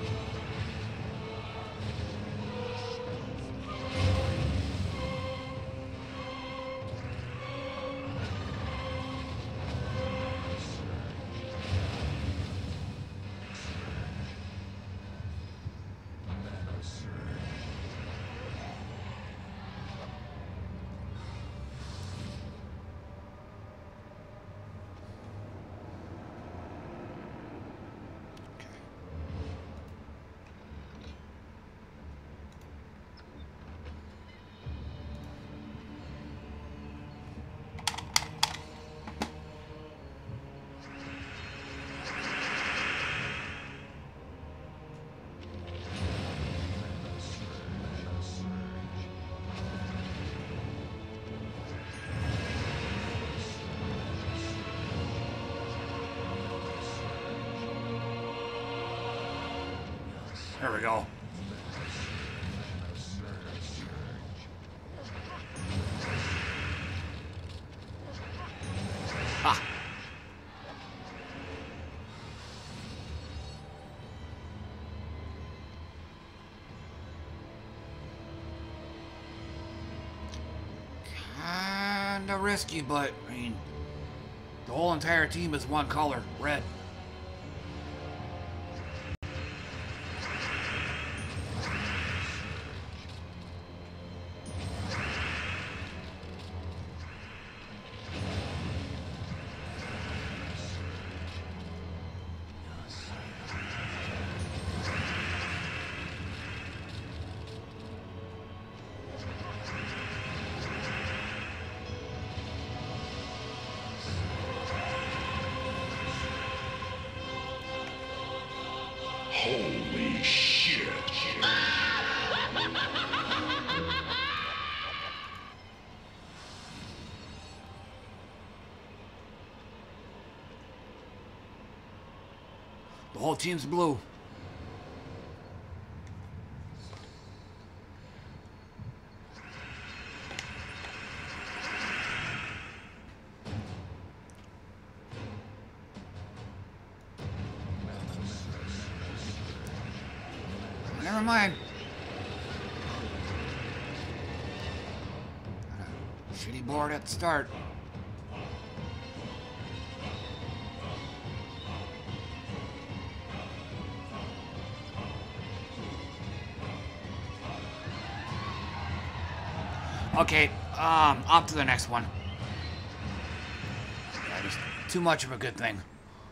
[SPEAKER 1] There we go. Ha! Kinda risky, but, I mean, the whole entire team is one color, red.
[SPEAKER 3] Holy shit.
[SPEAKER 1] The whole team's blue. Never mind. Shitty board at the start. Okay, um, on to the next one. Yeah, just too much of a good thing.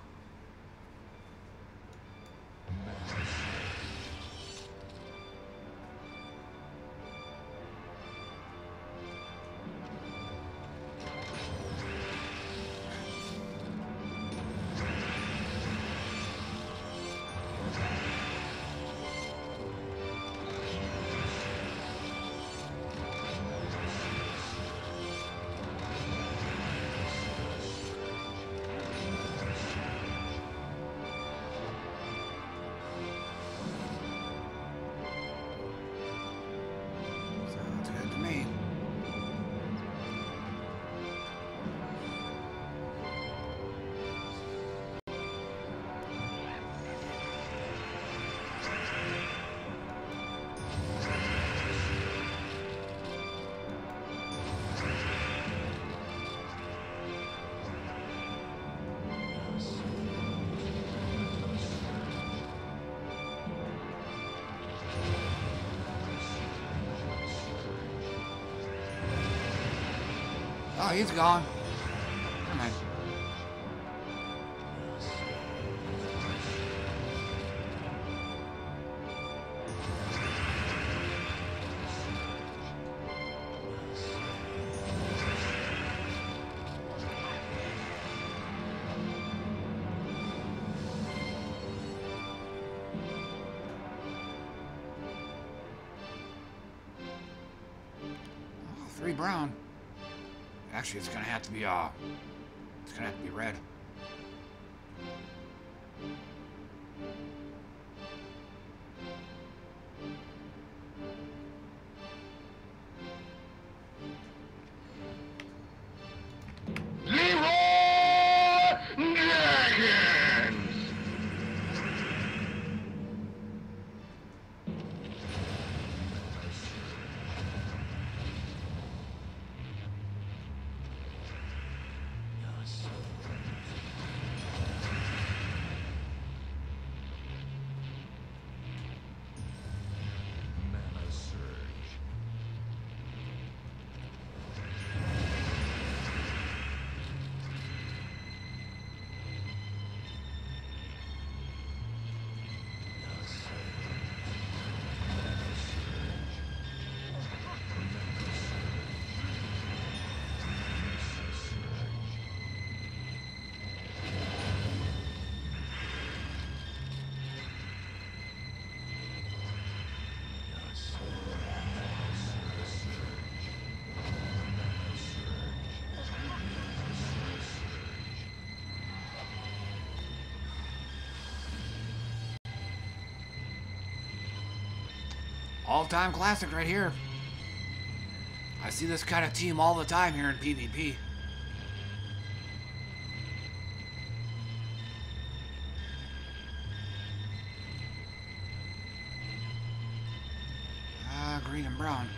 [SPEAKER 1] Sounds good to me. Oh, he's gone. Come on. Oh, three brown. Actually, it's gonna have to be, uh, it's gonna have to be red.
[SPEAKER 3] Leroy Jenkins!
[SPEAKER 1] All-time classic right here. I see this kind of team all the time here in PvP. Ah, green and brown.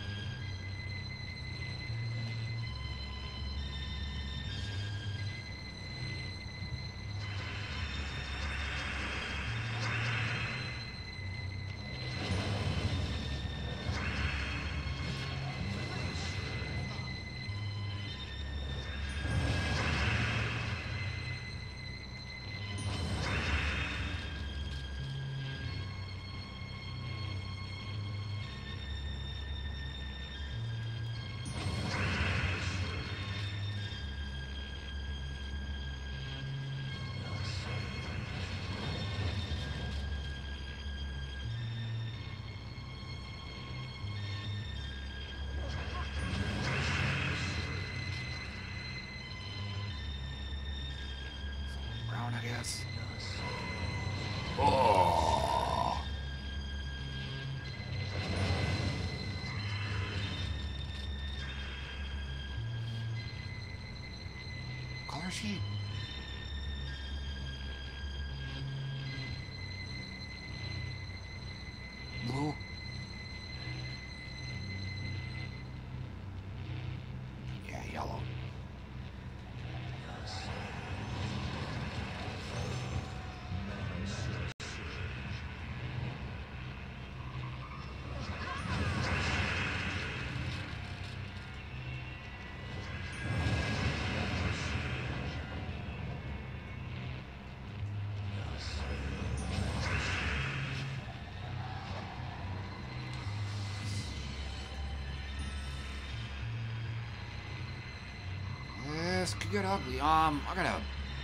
[SPEAKER 1] I guess. Oh. Color sheet. Blue. Yeah, yellow. This could get ugly. Um, I gotta.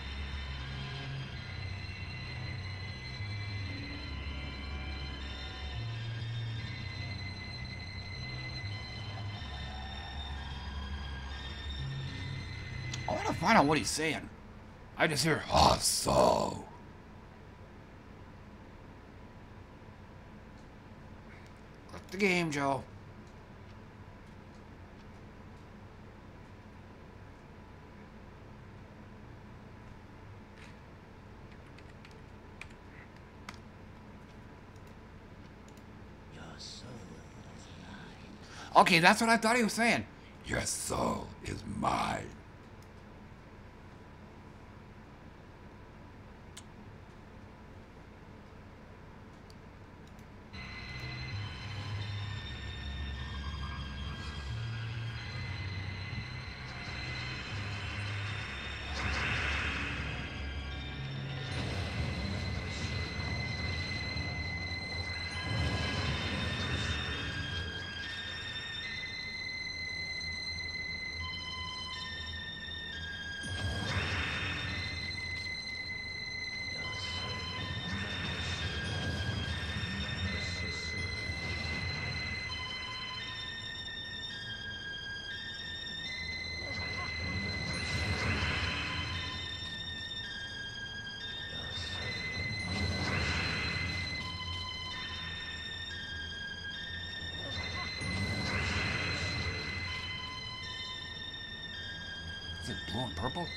[SPEAKER 1] I want to find out what he's saying. I just hear, oh, so. Click the game, Joe. Okay, that's what I thought he was saying. Your soul is mine. Is it blue and purple?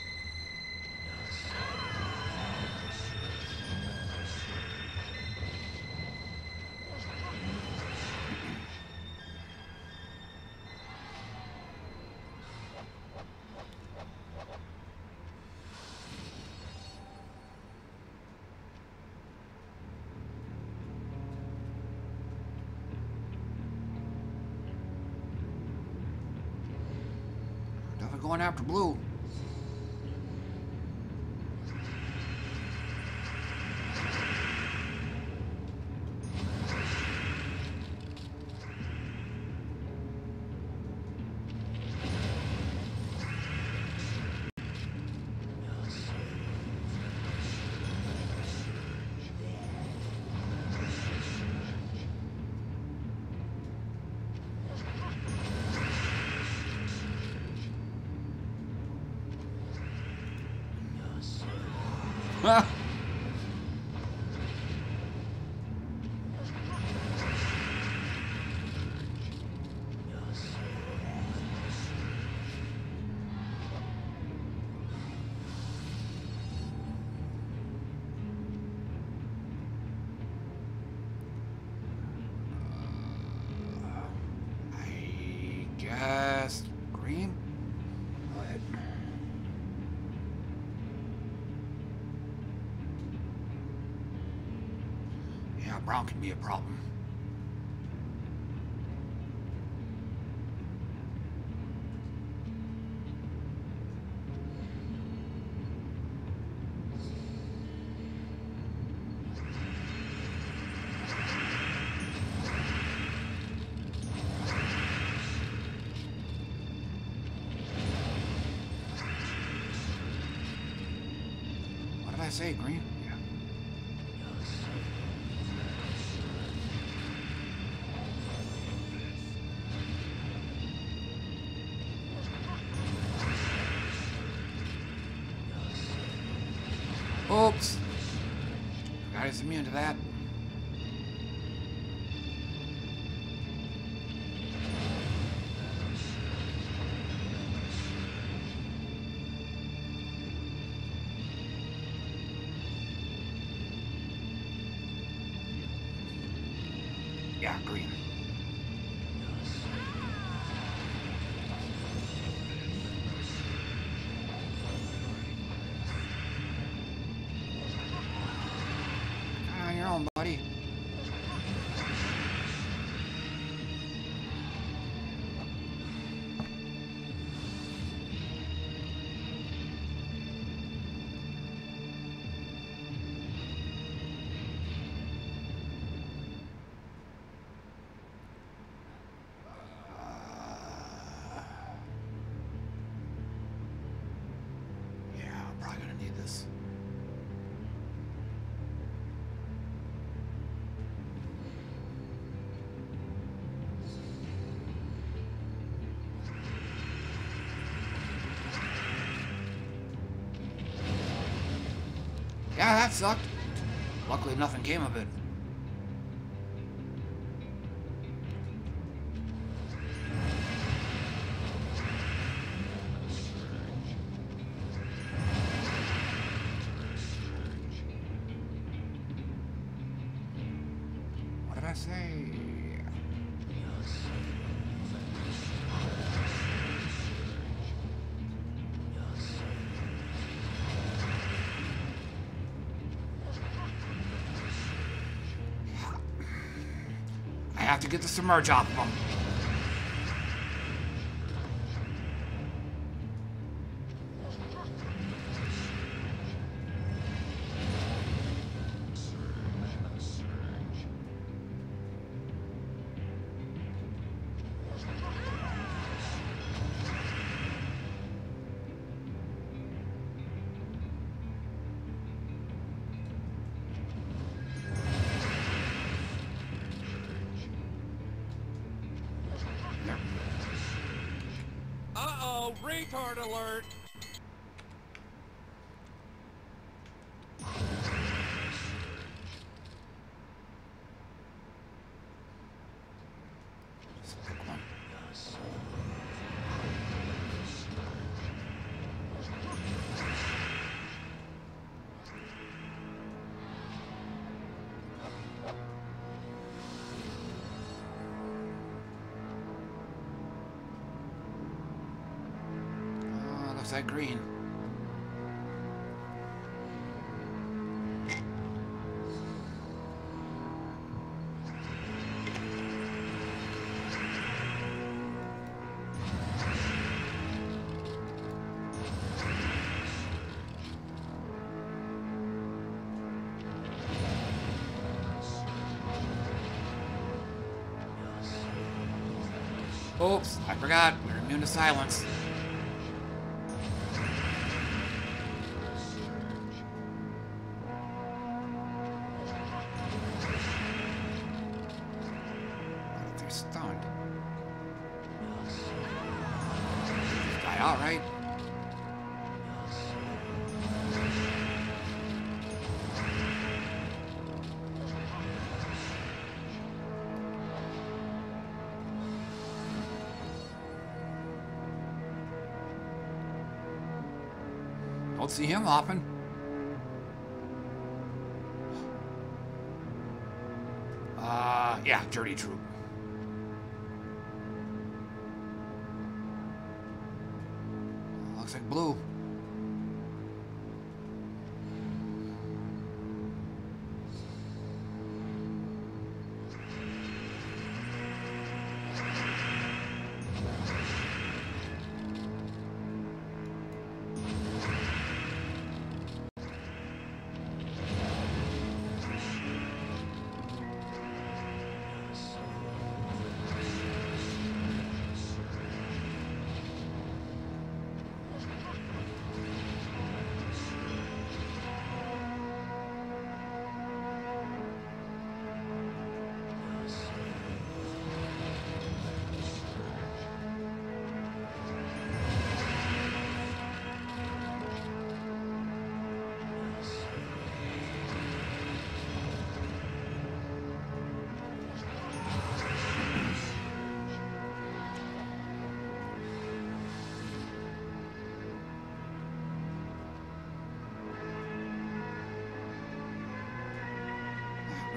[SPEAKER 1] Going after blue. Ah. brown can be a problem. What did I say, green? Yeah. Oops. Forgot he's immune to that. Yeah, green. On your own, buddy. Yeah, I'm probably gonna need this. Yeah, that sucked. Luckily, nothing came of it. What did I say? I have to get the submerge off of them.
[SPEAKER 4] Uh-oh, retard alert!
[SPEAKER 1] Just pick one. Oh, looks like green. Oops, I forgot. We're immune to silence. They're stunned. Die outright. Don't see him often. Uh, yeah, Dirty Troop. Looks like blue.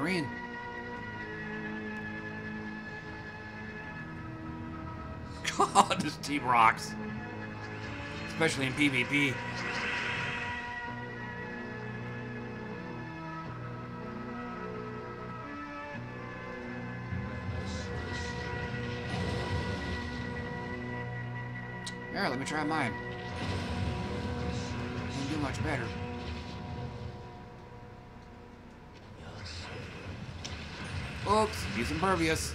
[SPEAKER 1] green. God, this team rocks. Especially in PvP. Here, let me try mine. Can't do much better. Oops, he's impervious.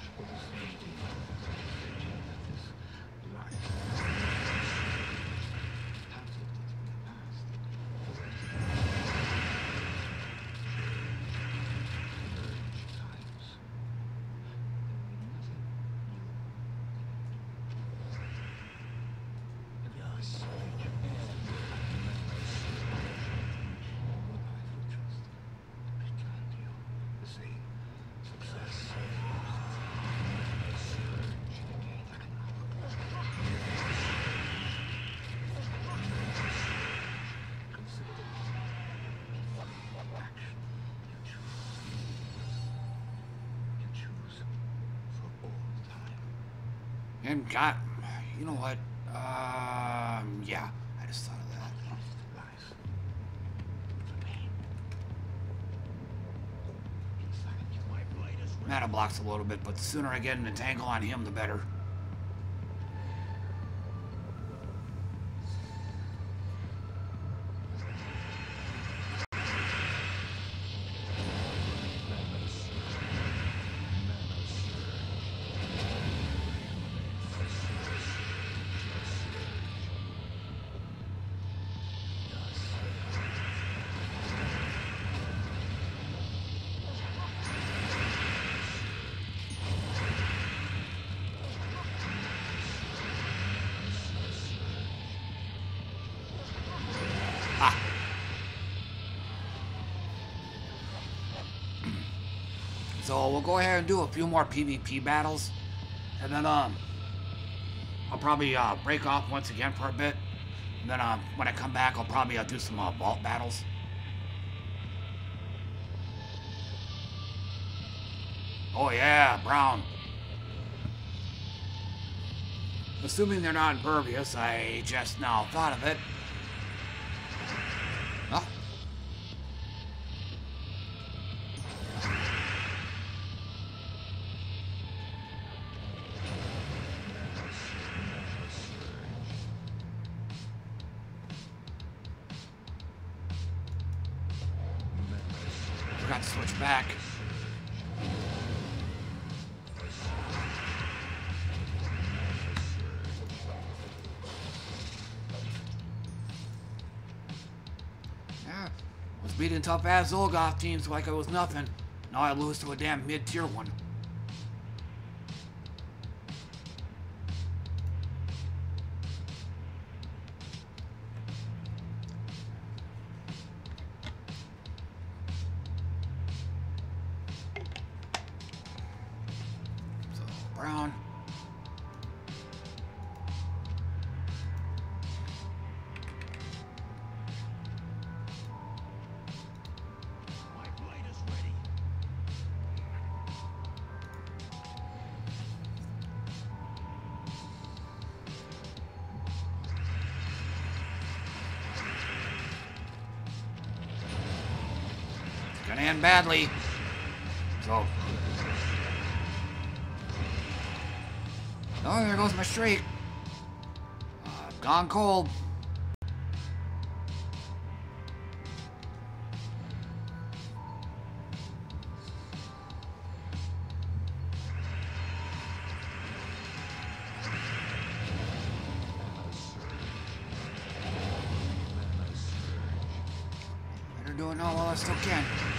[SPEAKER 1] And God, you know what? Um, yeah, I just thought of that. Mana blocks a little bit, but the sooner I get an entangle on him, the better. So we'll go ahead and do a few more PvP battles, and then um, I'll probably uh, break off once again for a bit, and then um, when I come back, I'll probably uh, do some uh, vault battles. Oh yeah, Brown. Assuming they're not impervious, I just now thought of it. Oh. Forgot to switch back. Yeah, was beating tough ass Zolgoth teams like it was nothing. Now I lose to a damn mid-tier one. Brown.
[SPEAKER 3] My blade is ready.
[SPEAKER 1] It's gonna end badly. So. Oh, there goes my streak. Uh, gone cold. Better do it now while I still can.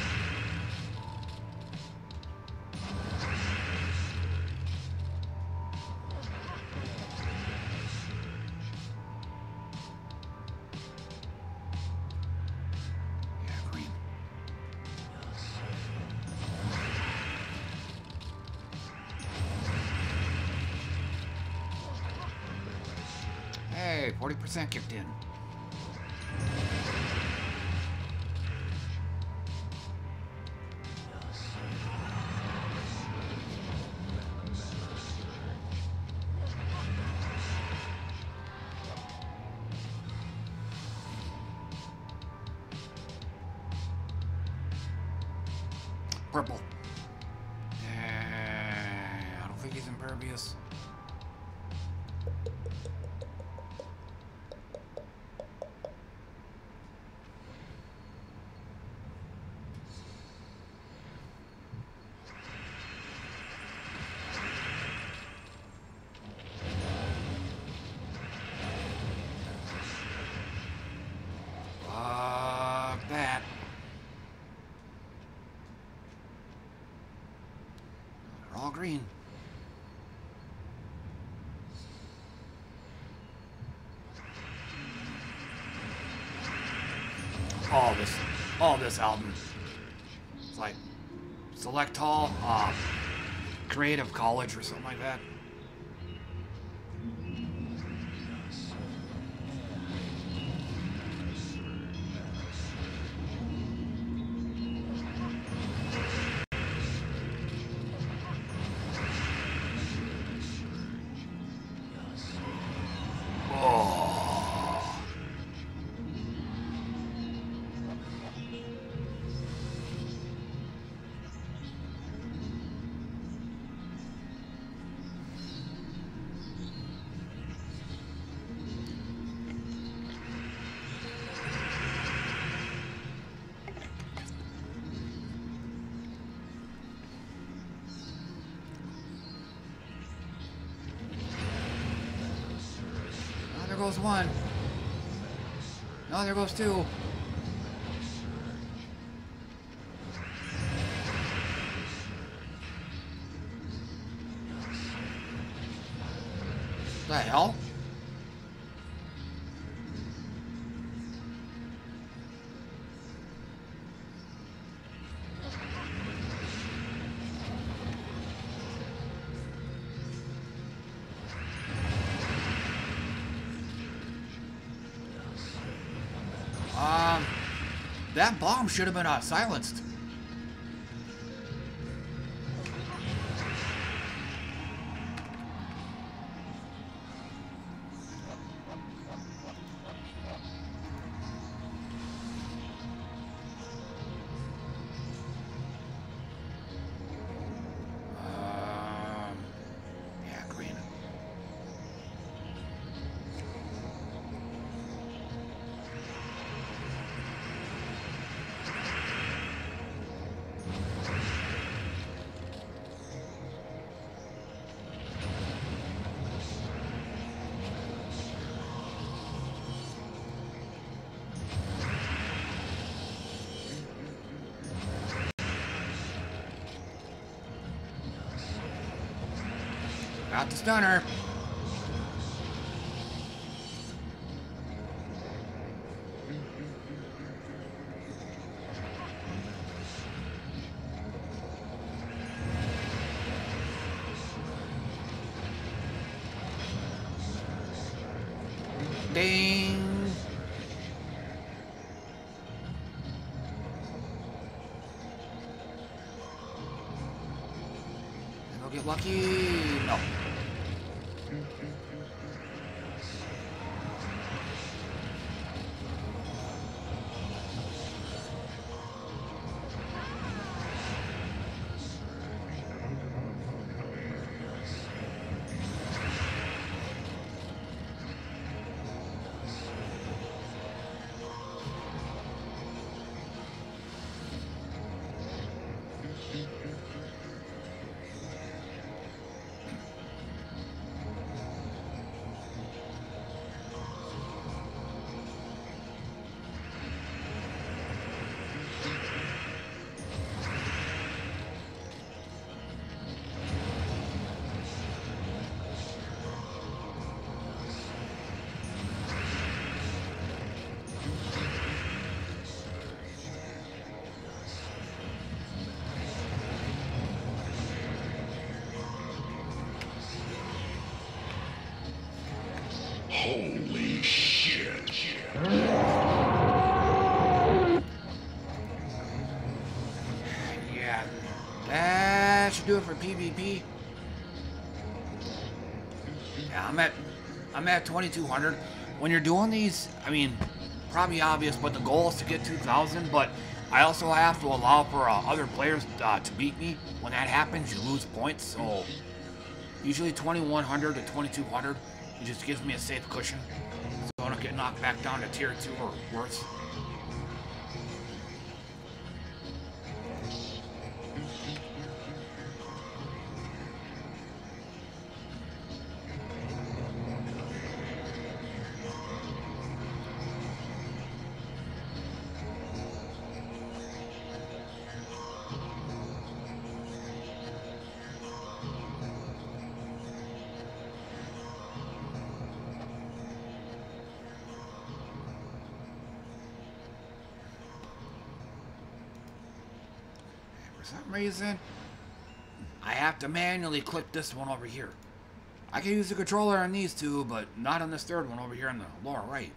[SPEAKER 1] forty percent kicked in. Purple. Uh, I don't think he's impervious. Green. All this, all this album. It's like Select Hall, uh, Creative College or something like that. There goes one. No, there goes two. The hell? That bomb should have been uh, silenced. Um, yeah, green. Got the stunner. Ding. Go get lucky. No.
[SPEAKER 3] Holy shit.
[SPEAKER 1] Yeah, that should do it for PvP. Yeah, I'm at I'm at twenty-two hundred. When you're doing these, I mean, probably obvious, but the goal is to get two thousand. But I also have to allow for uh, other players uh, to beat me. When that happens, you lose points. So usually twenty-one hundred to twenty-two hundred, it just gives me a safe cushion, so I don't get knocked back down to tier two or worse. For some reason, I have to manually click this one over here. I can use the controller on these two, but not on this third one over here on the lower right.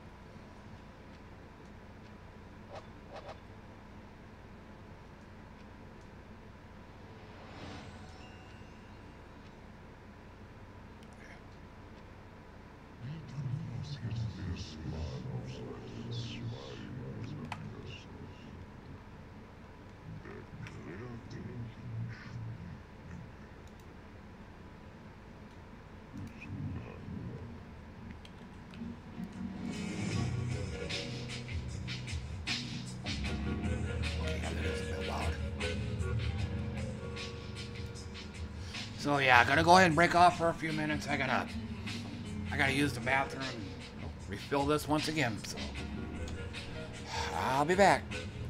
[SPEAKER 1] So yeah, gonna go ahead and break off for a few minutes. I gotta, I gotta use the bathroom, and refill this once again. So I'll be back.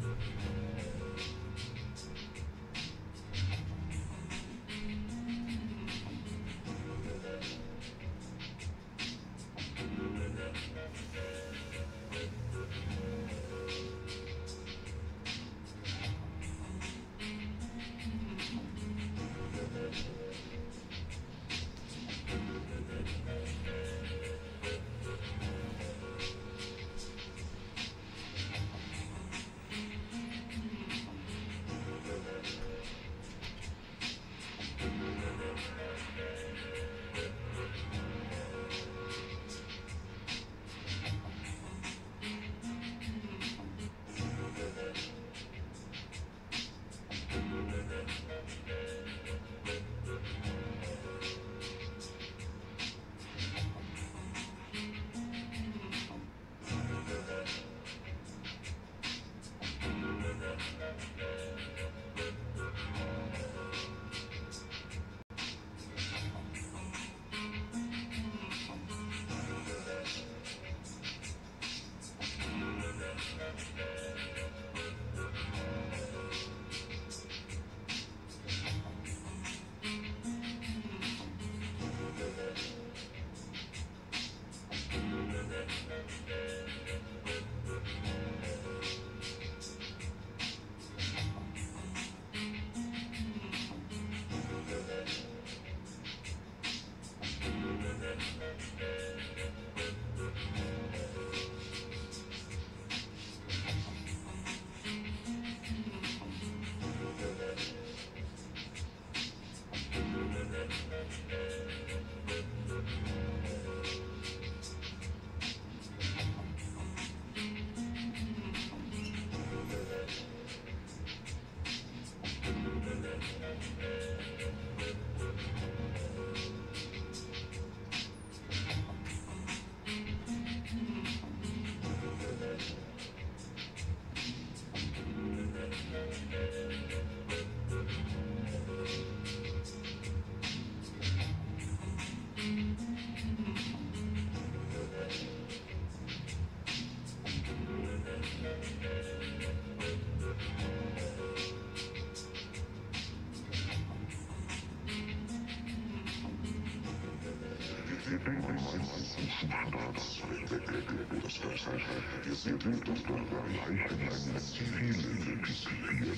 [SPEAKER 3] Wir sind unter Erreichen einer zivilen Disziplin.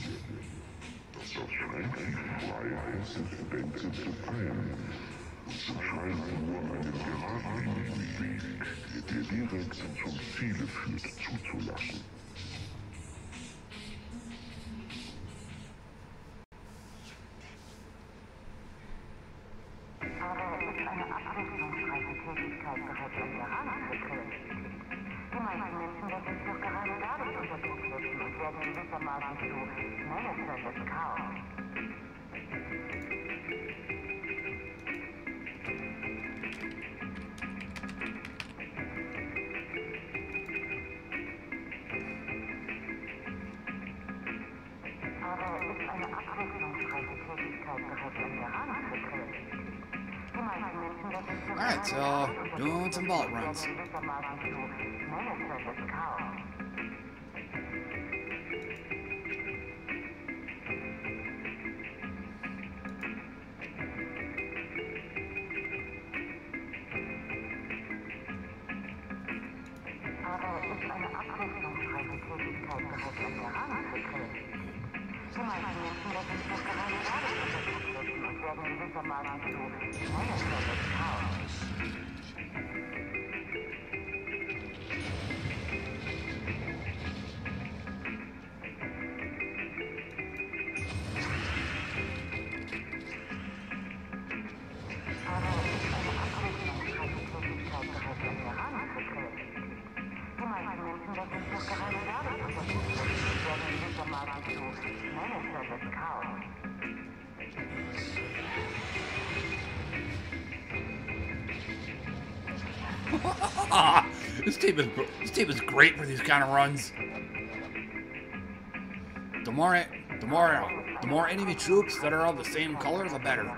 [SPEAKER 3] Das schränkt die Freiheit des Menschen zu ein und scheint nur einen geradlinigen Weg, der direkt zum Ziele führt, zuzulassen.
[SPEAKER 5] Die meisten Menschen lassen sich doch gerade dadurch unter Druck setzen und
[SPEAKER 1] Alright, so doing some bullet runs. This tape is this tape is great for these kind of runs. The more it, the more the more enemy troops that are of the same color, the better.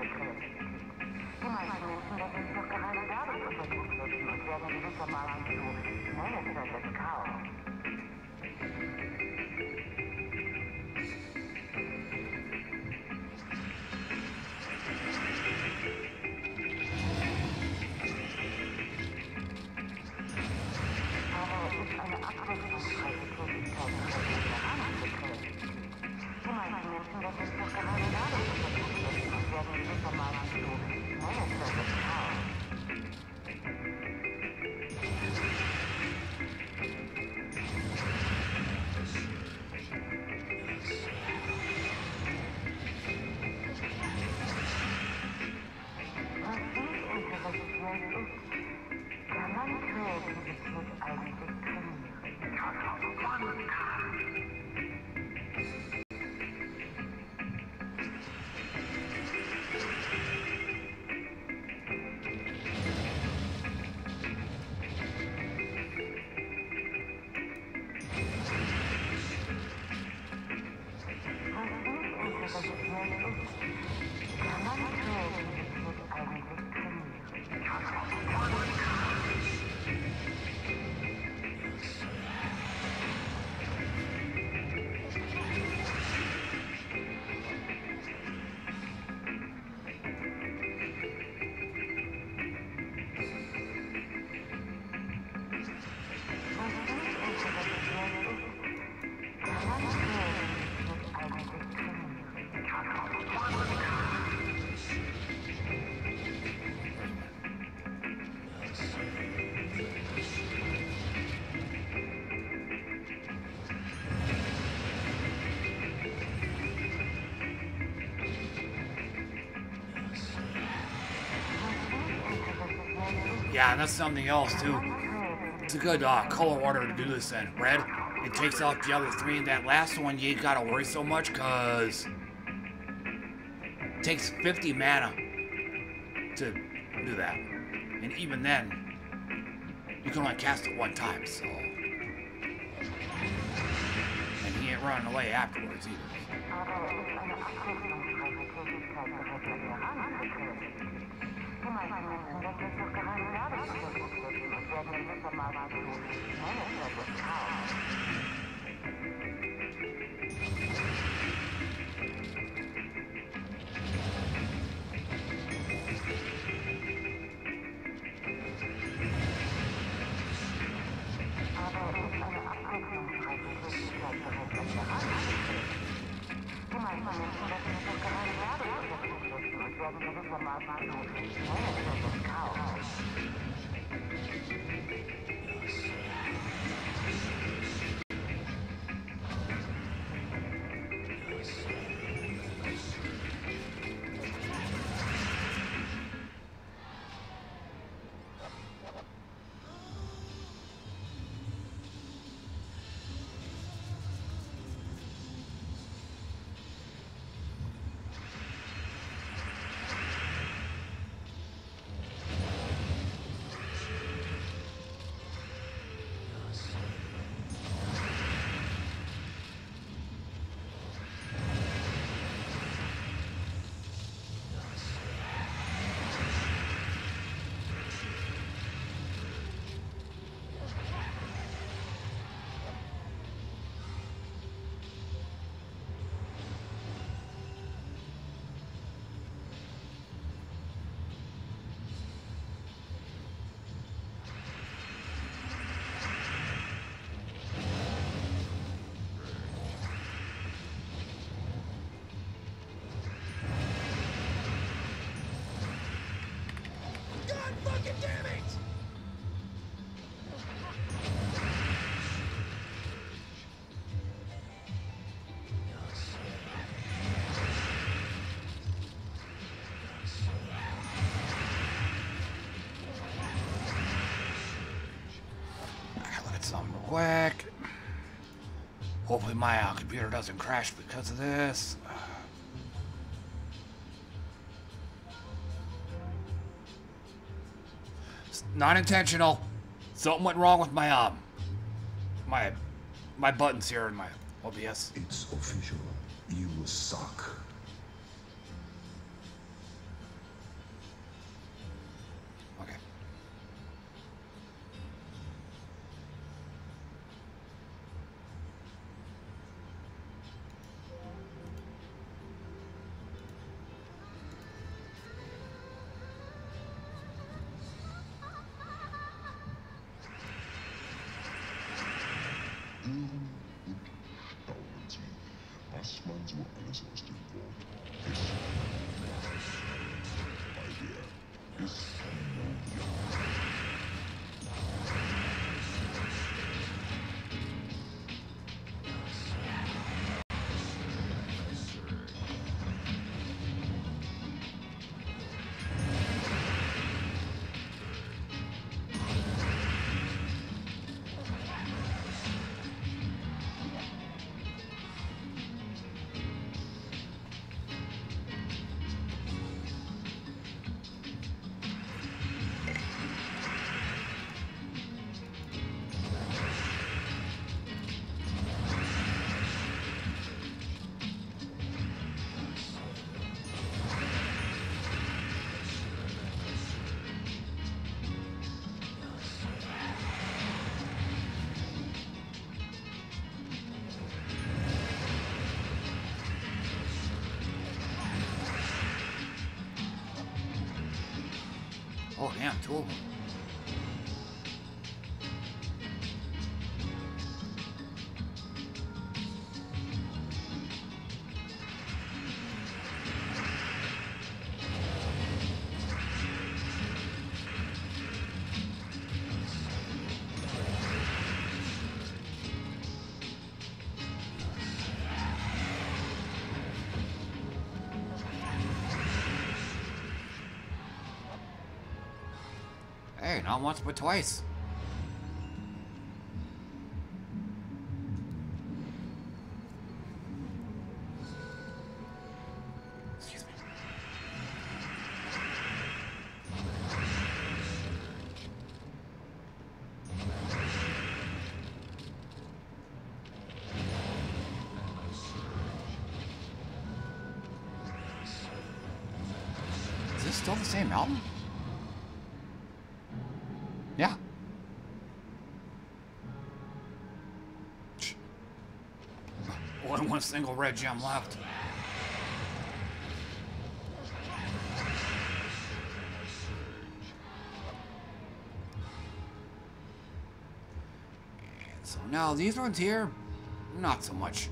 [SPEAKER 1] Yeah, and that's something else too. It's a good uh, color order to do this in. Red, it takes out the other three, and that last one you ain't gotta worry so much, cause it takes fifty mana to do that. And even then, you can only cast it one time, so. And he ain't running away afterwards either.
[SPEAKER 4] fucking damn it!
[SPEAKER 1] Alright, look at something real quick. Hopefully my uh, computer doesn't crash because of this. It's not intentional. Something went wrong with my um my my buttons here in my O B S.
[SPEAKER 3] It's official. You suck.
[SPEAKER 1] Okay.
[SPEAKER 3] Staunen Sie, was man so alles aus dem Wort bei der ist.
[SPEAKER 1] Oh damn, two of them. Hey, not once but twice. Excuse me. Is this still the same mountain? Yeah. Only one single red gem left. And so now these ones here, not so much.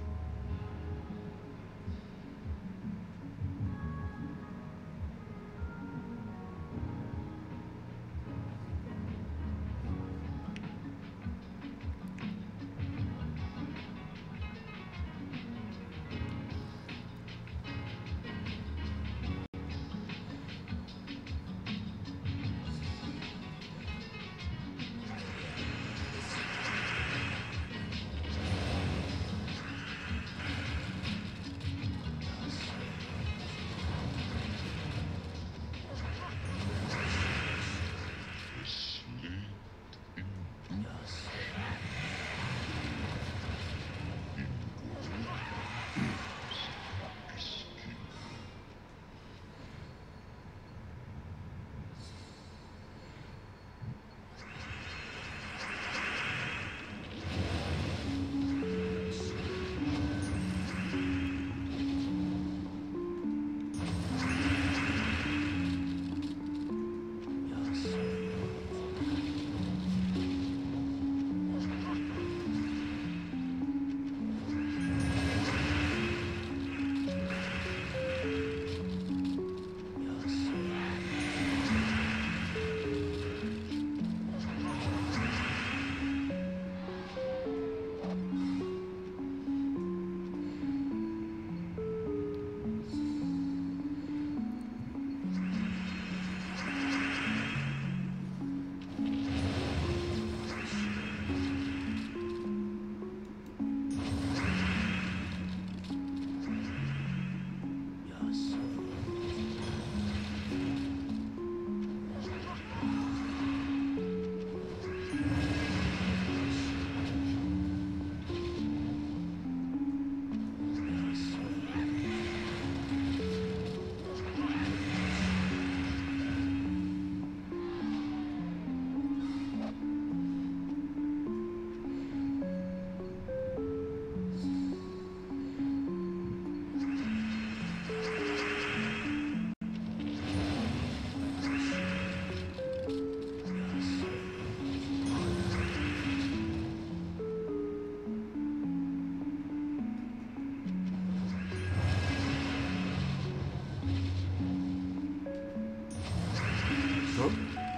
[SPEAKER 1] Oh.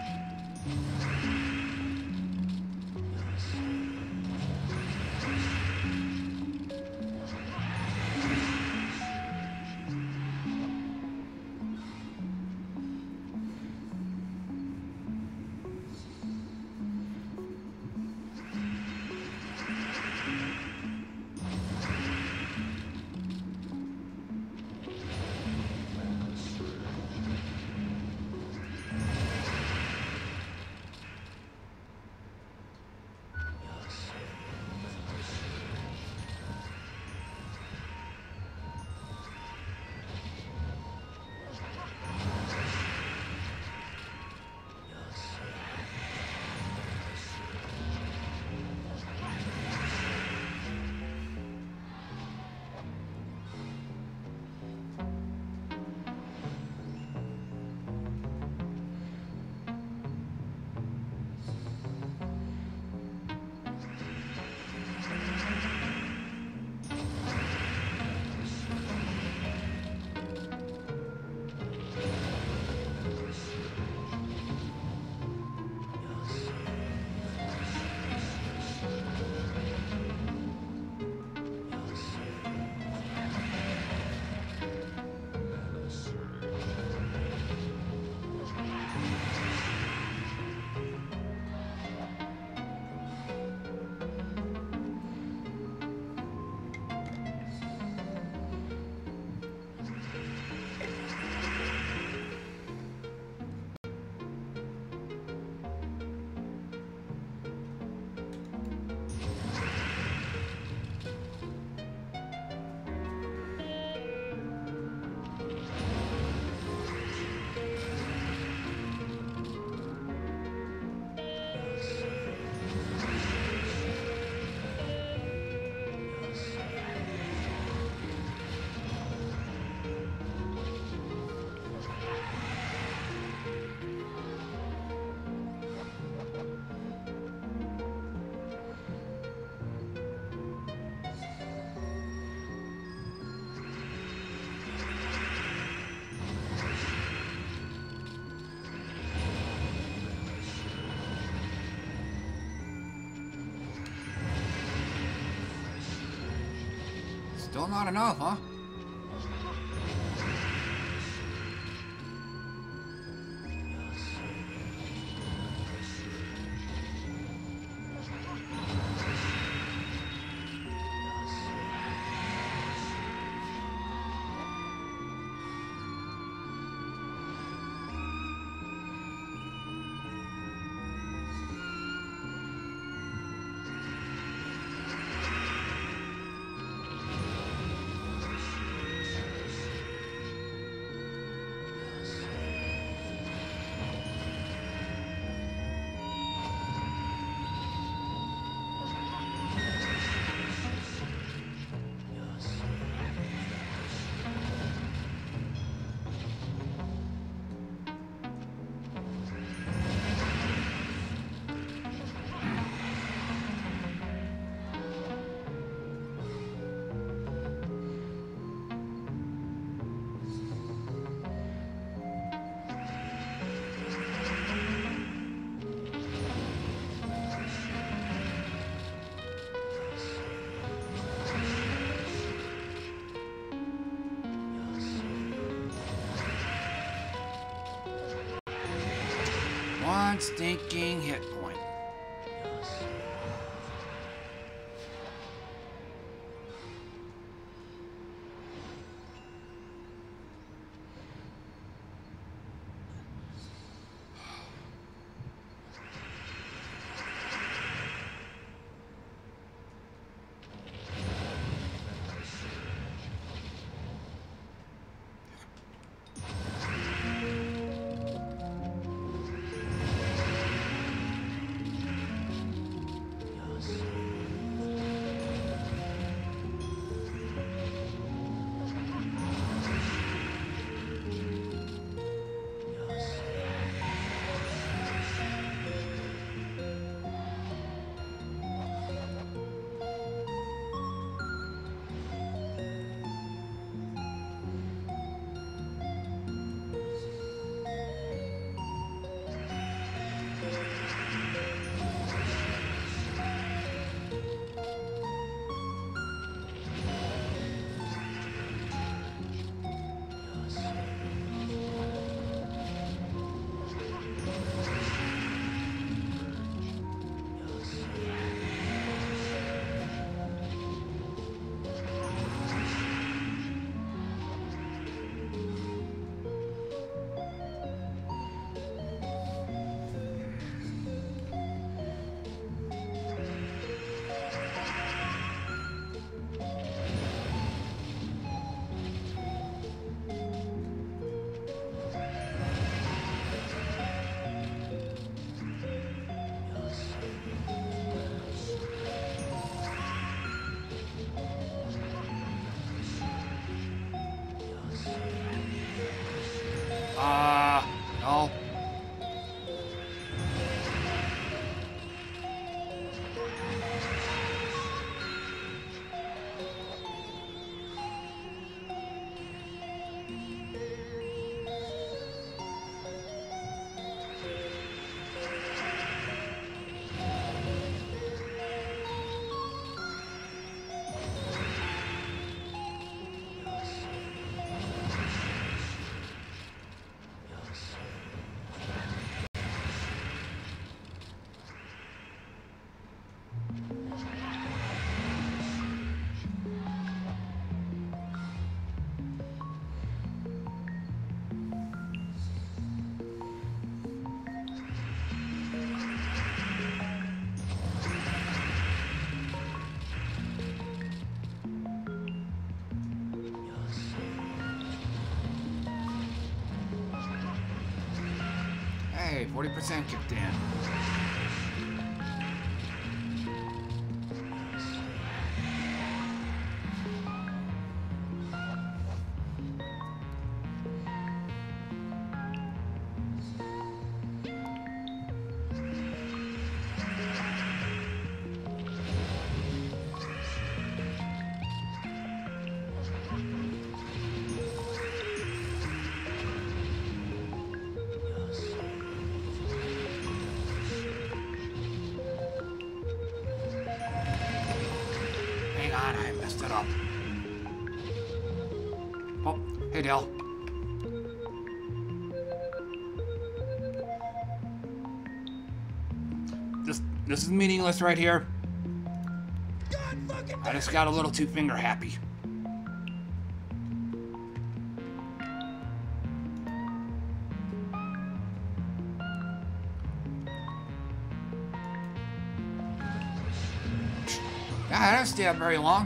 [SPEAKER 1] Still not enough, huh? One stinking hit point. No. Hey, forty percent kicked in. Hang on, I messed it up. Oh, hey Dell. This this is meaningless right here. I just got a little too finger happy. I don't stay up very long.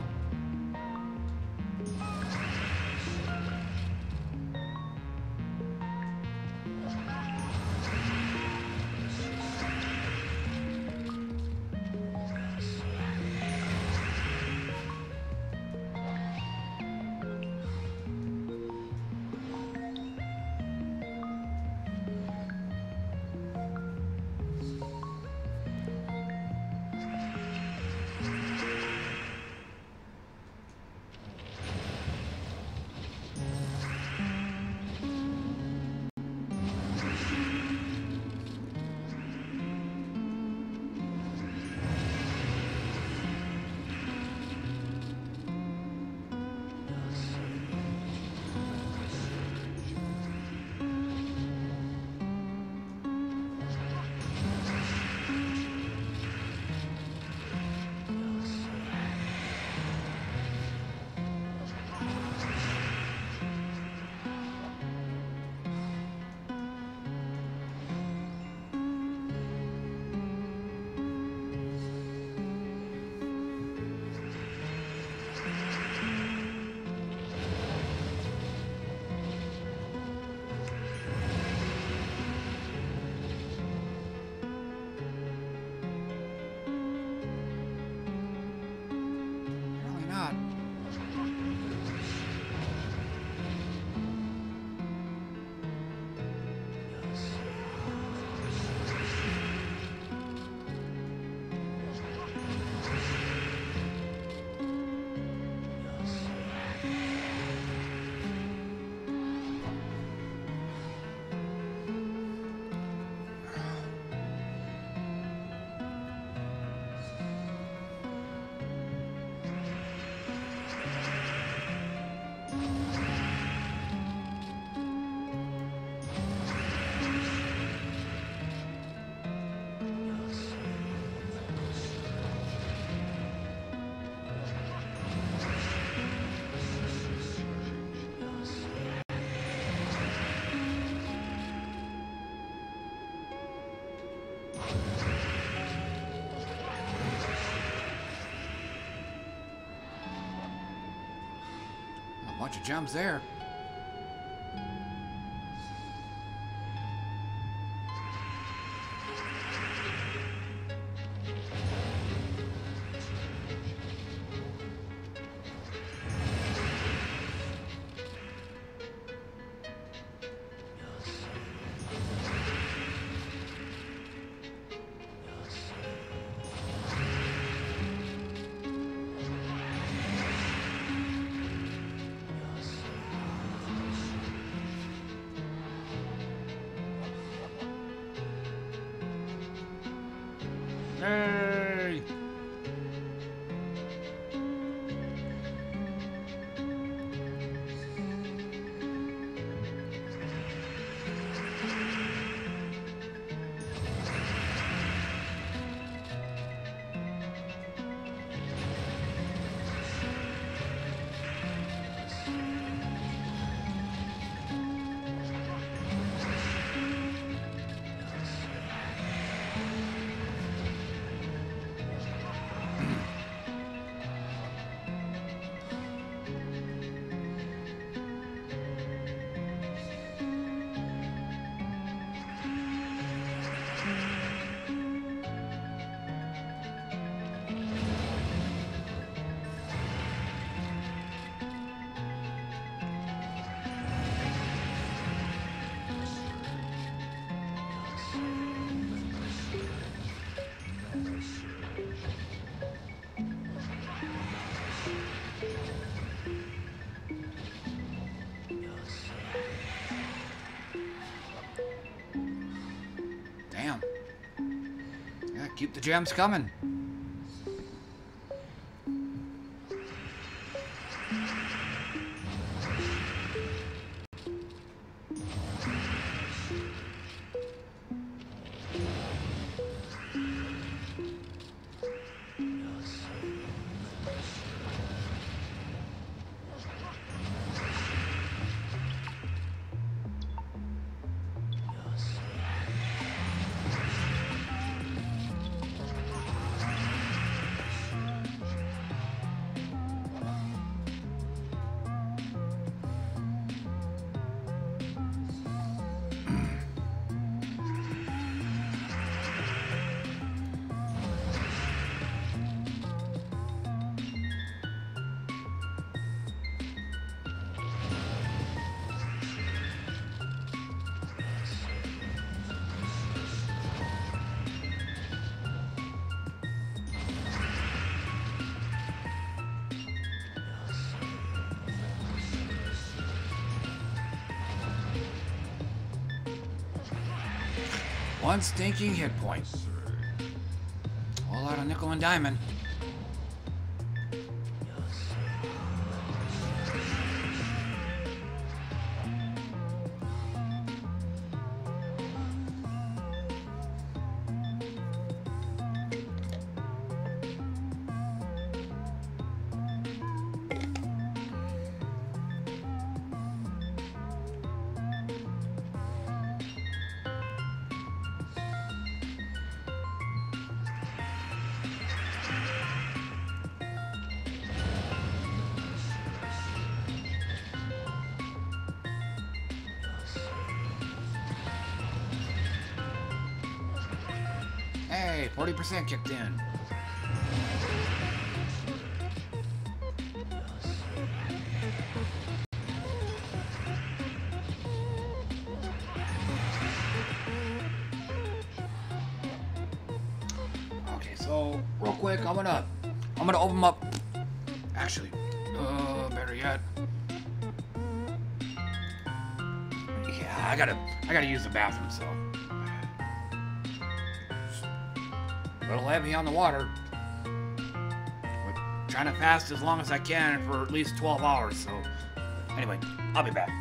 [SPEAKER 1] Bunch of gems there. Yay! Damn. Yeah, keep the gems coming. One stinking hit point. A whole lot of nickel and diamond. Hey, forty percent kicked in. Okay, so real quick, I'm gonna I'm gonna open 'em up. Actually, uh, better yet. Yeah, I gotta I gotta use the bathroom, so. A little heavy on the water. But trying to fast as long as I can for at least twelve hours, so. Anyway, I'll be back.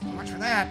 [SPEAKER 1] So much for that.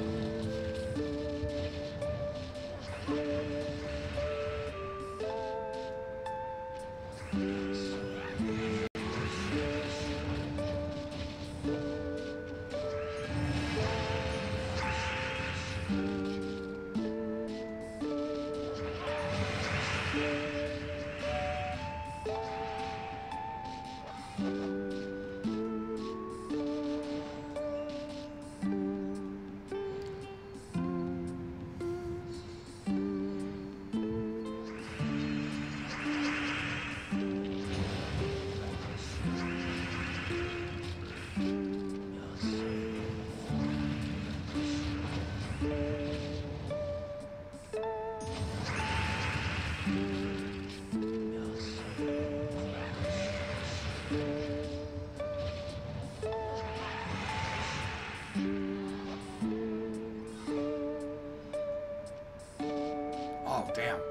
[SPEAKER 1] Oh, damn.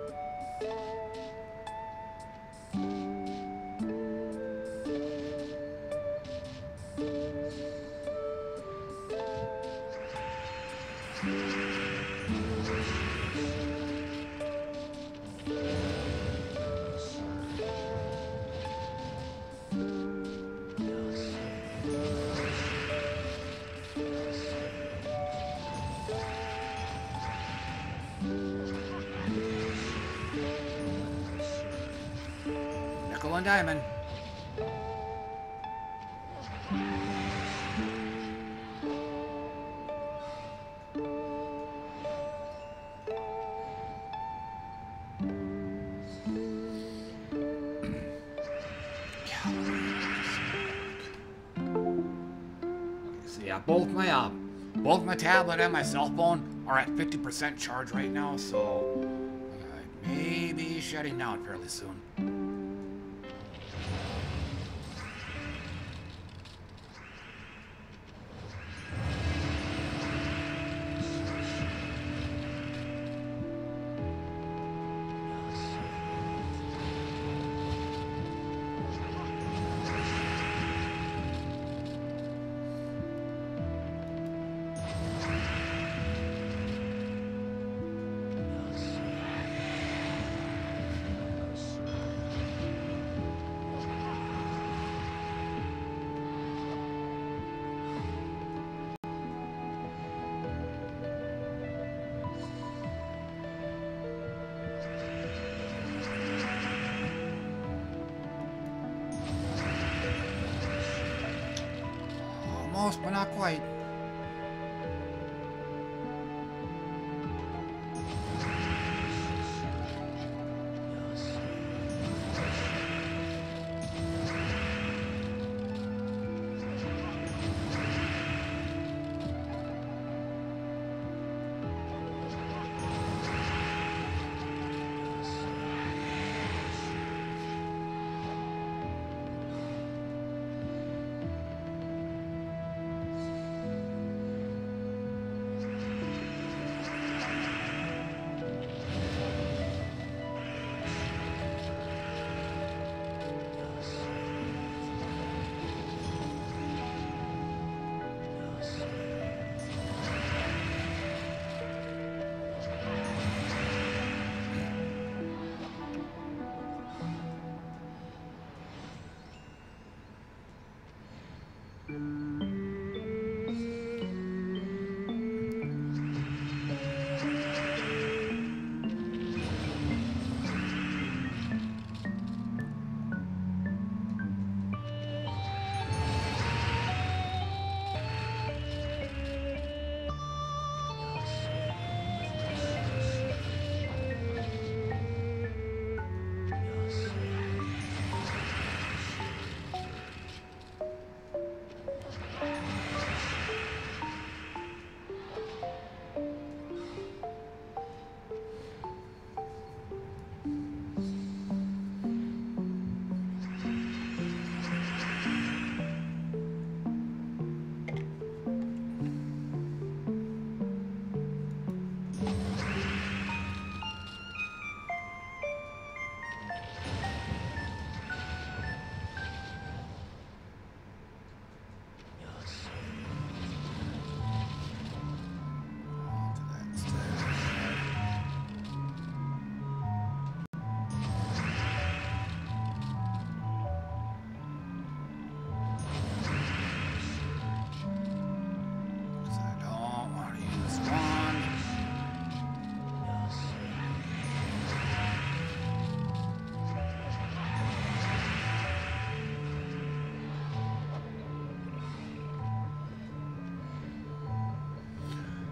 [SPEAKER 1] Nickel and diamond. So yeah, both my uh, both my tablet and my cell phone are at fifty percent charge right now, so I may be shutting down fairly soon. Almost, but not quite.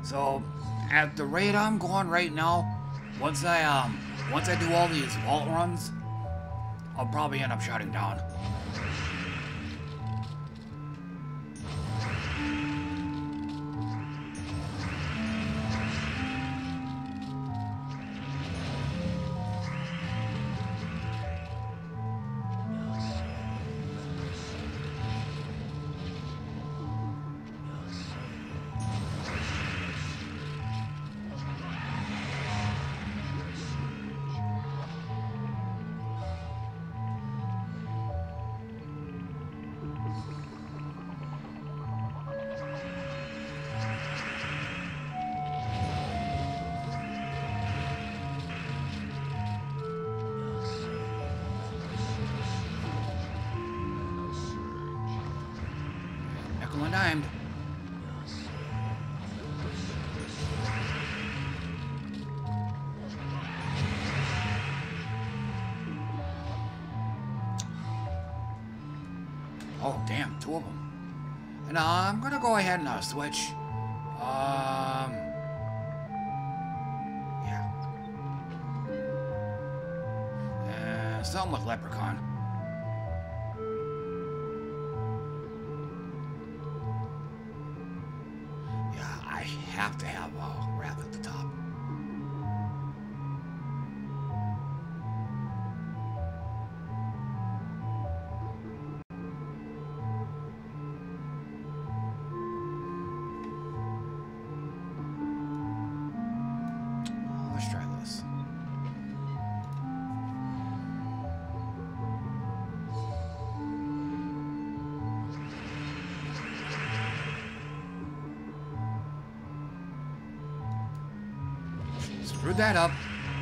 [SPEAKER 1] So, at the rate I'm going right now, once I um once I do all these vault runs, I'll probably end up shutting down. Nickel and dimed. Oh, damn, two of them. And uh, I'm gonna go ahead and uh, switch. Um, yeah. Uh, something with Leprechaun. Yeah, I have to have uh, Wrath at the top. Let's try this. Screwed that up.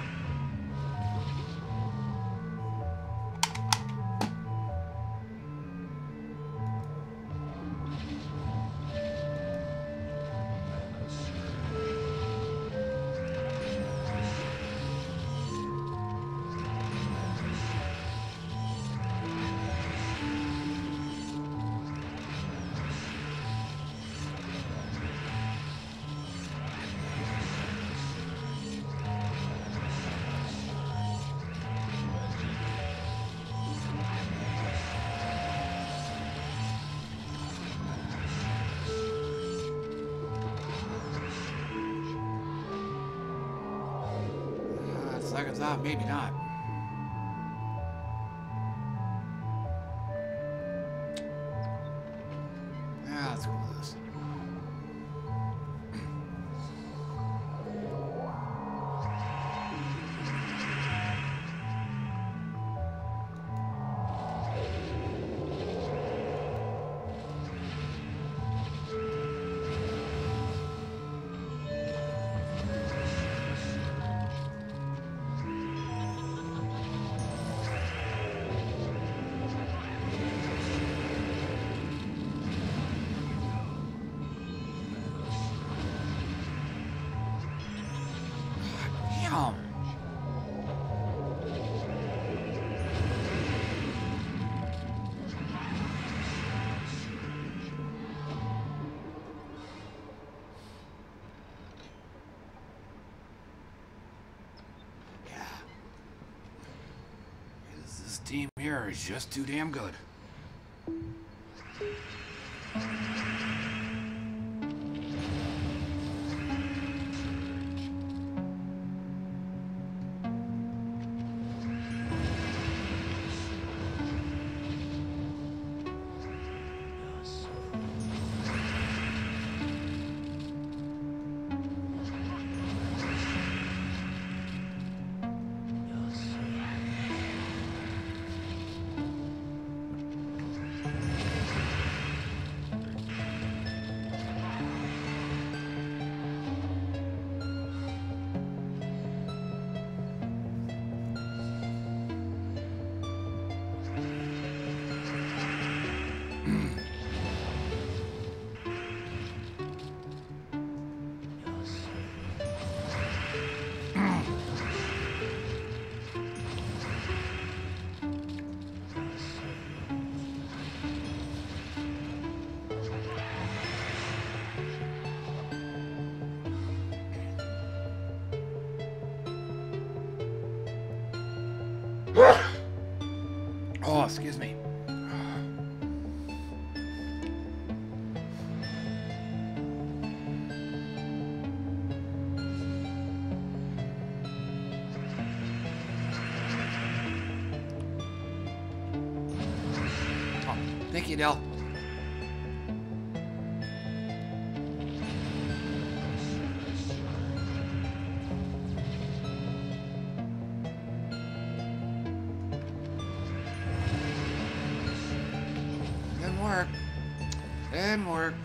[SPEAKER 1] Uh, second thought, maybe not. Yeah, let's go with this. Damn. Yeah. This, this team here is just too damn good. Oh, excuse me. Oh, thank you, Del. Didn't work. Didn't work.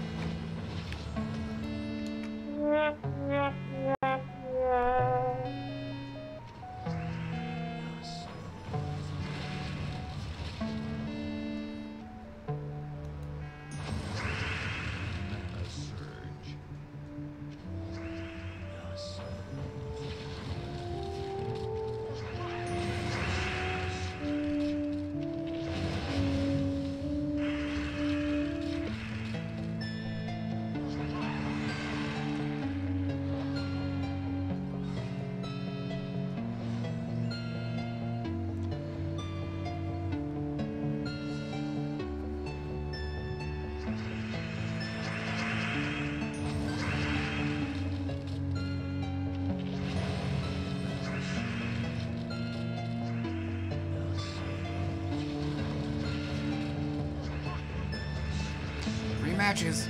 [SPEAKER 1] Matches.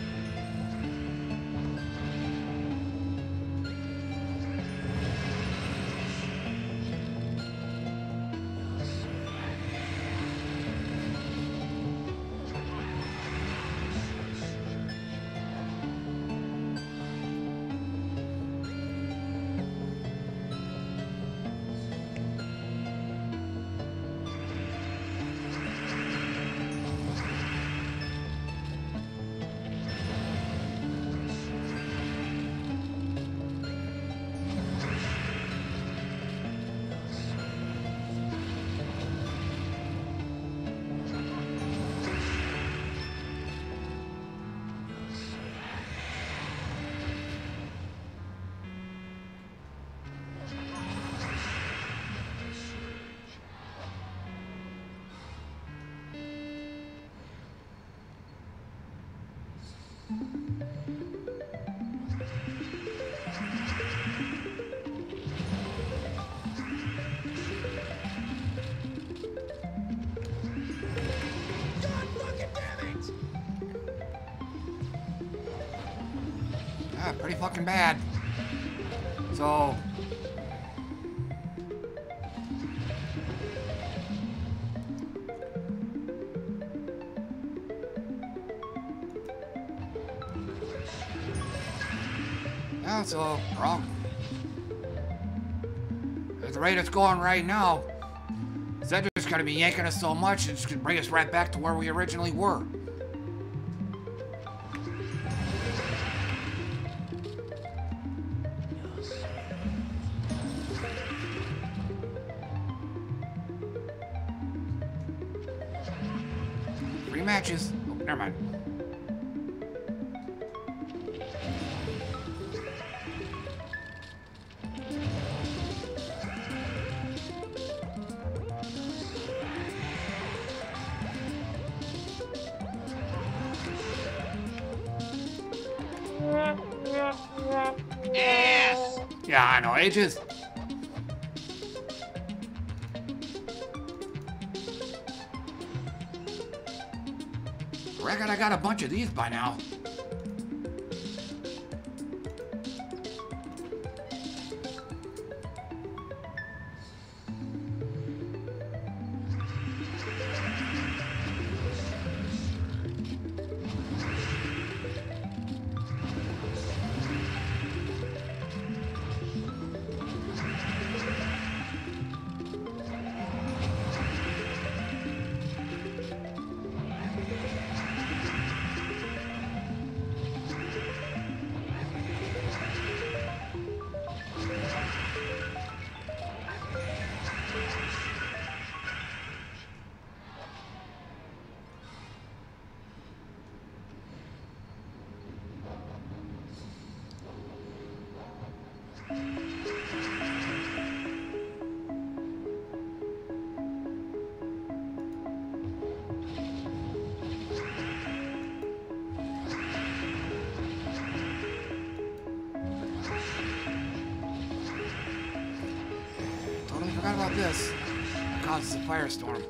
[SPEAKER 1] Ah, pretty fucking bad. So... Yeah, so, wrong. At the rate it's going right now, Zedra's gonna be yanking us so much, it's gonna bring us right back to where we originally were. Three matches. Oh, never mind.
[SPEAKER 4] Yes!
[SPEAKER 1] Yeah, I know, ages. Reckon I got a bunch of these by now. forgot about this. It causes a firestorm.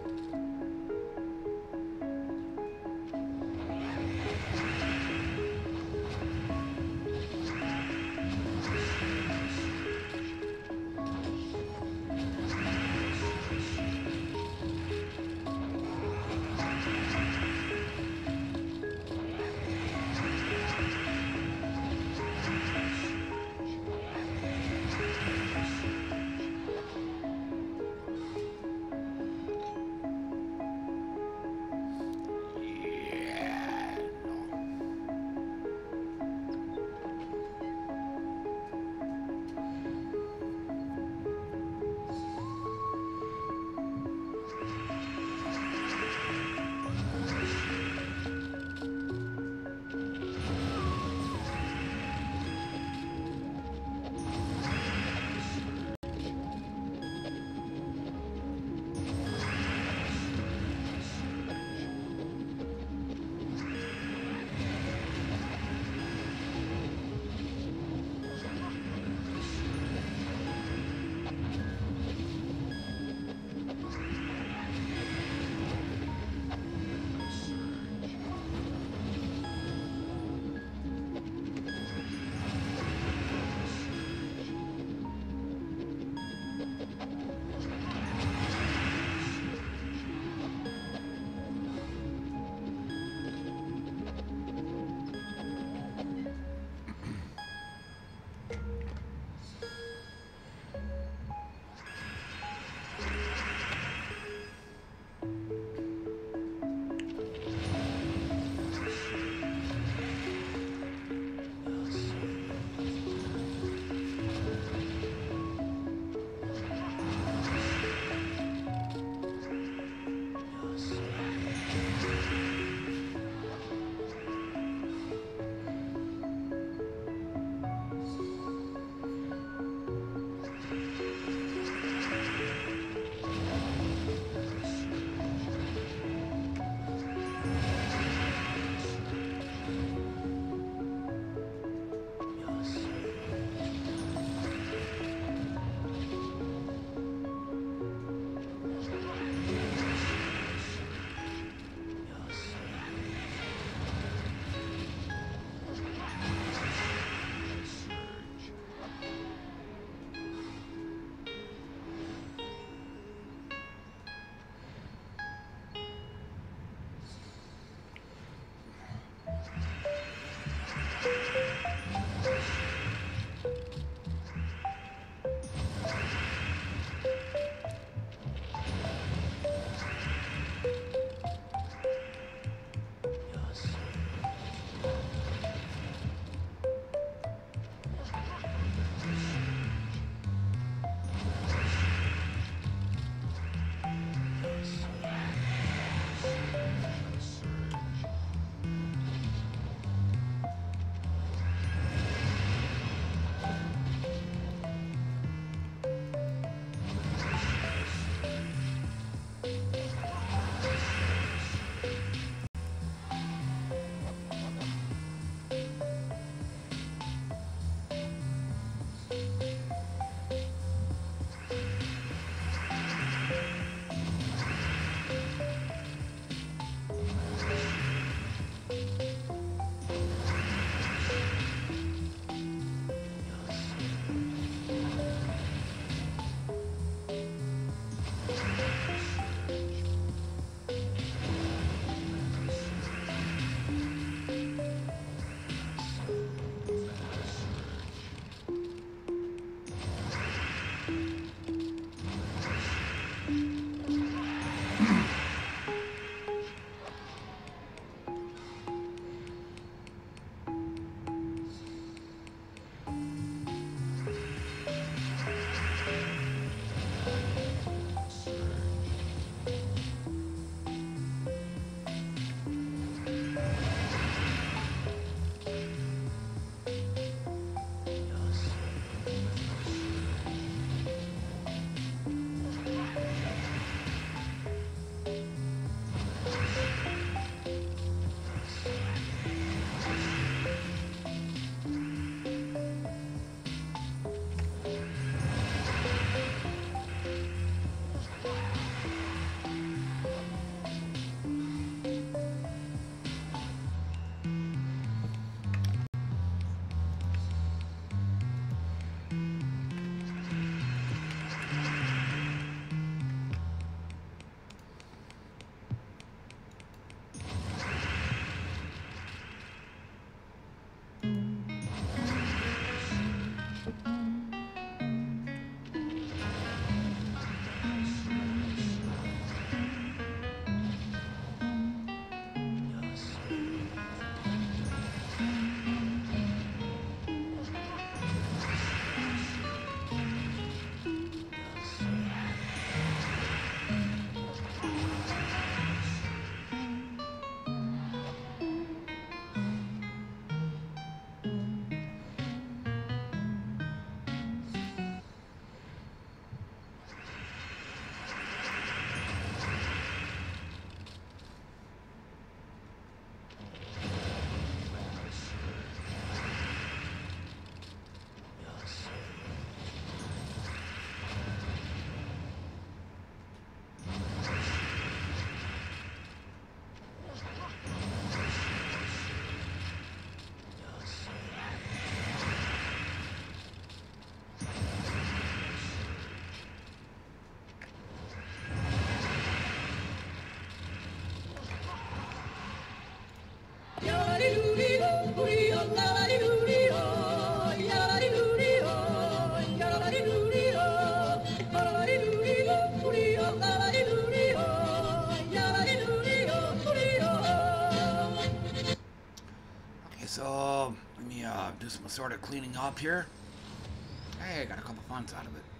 [SPEAKER 1] sort of cleaning up here. Hey, I got a couple funds out of it.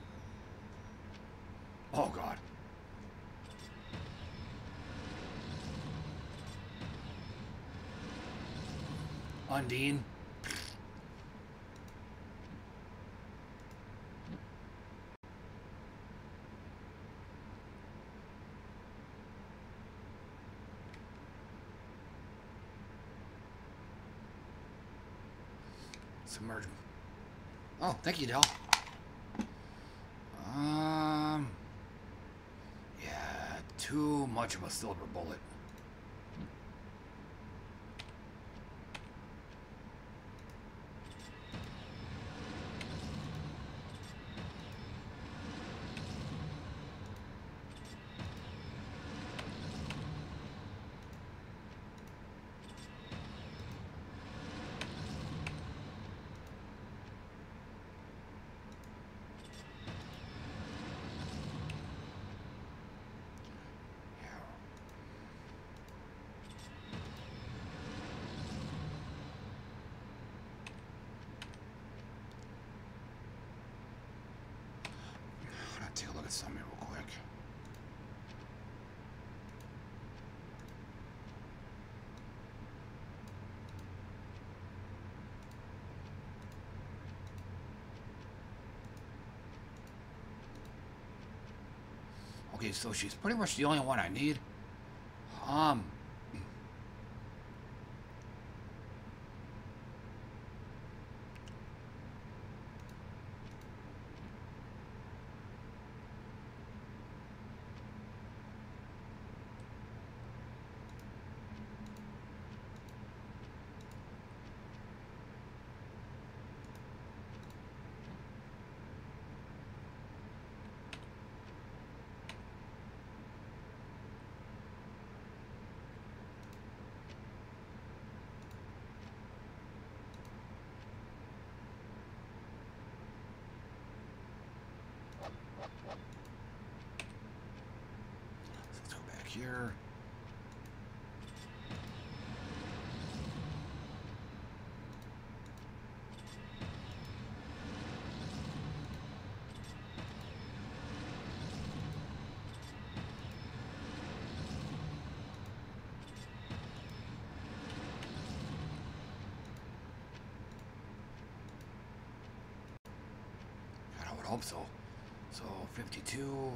[SPEAKER 1] Oh, God. Undine. Submerge. Oh, thank you, Del. Um, yeah, too much of a silver bullet. Take a look at something real quick. Okay, so she's pretty much the only one I need. Um... Let's go back here. God, I would hope so. So, fifty-two.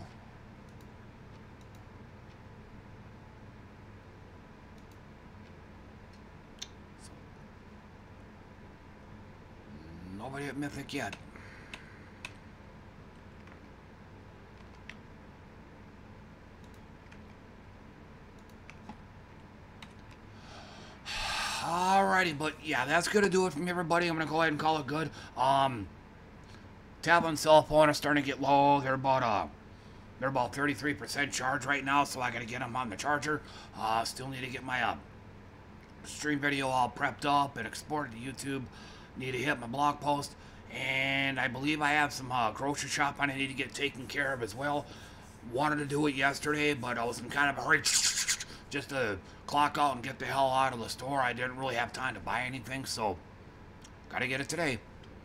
[SPEAKER 1] So, nobody at Mythic yet. Alrighty, but yeah, that's gonna do it from everybody. I'm gonna go ahead and call it good. Um, tab on cell phone is starting to get low. They're about uh, they're about thirty-three percent charge right now, so I gotta get them on the charger. Uh, still need to get my uh, stream video all prepped up and exported to YouTube. Need to hit my blog post, and I believe I have some uh, grocery shopping I need to get taken care of as well. Wanted to do it yesterday, but I was in kind of a hurry just to clock out and get the hell out of the store. I didn't really have time to buy anything, so gotta get it today.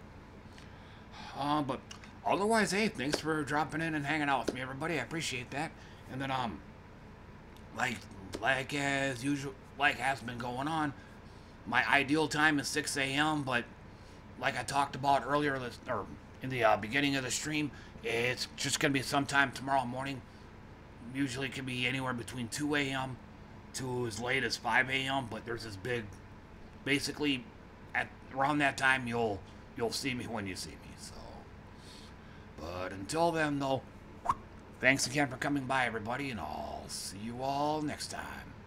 [SPEAKER 1] Uh, but otherwise, hey, thanks for dropping in and hanging out with me, everybody. I appreciate that. And then, um, like, like as usual, like has been going on, my ideal time is six A M, but like I talked about earlier, this, or in the uh, beginning of the stream, it's just going to be sometime tomorrow morning. Usually it can be anywhere between two A M to as late as five A M, but there's this big, basically, at around that time, you'll you'll see me when you see me, so. But until then, though, thanks again for coming by, everybody, and I'll see you all next time.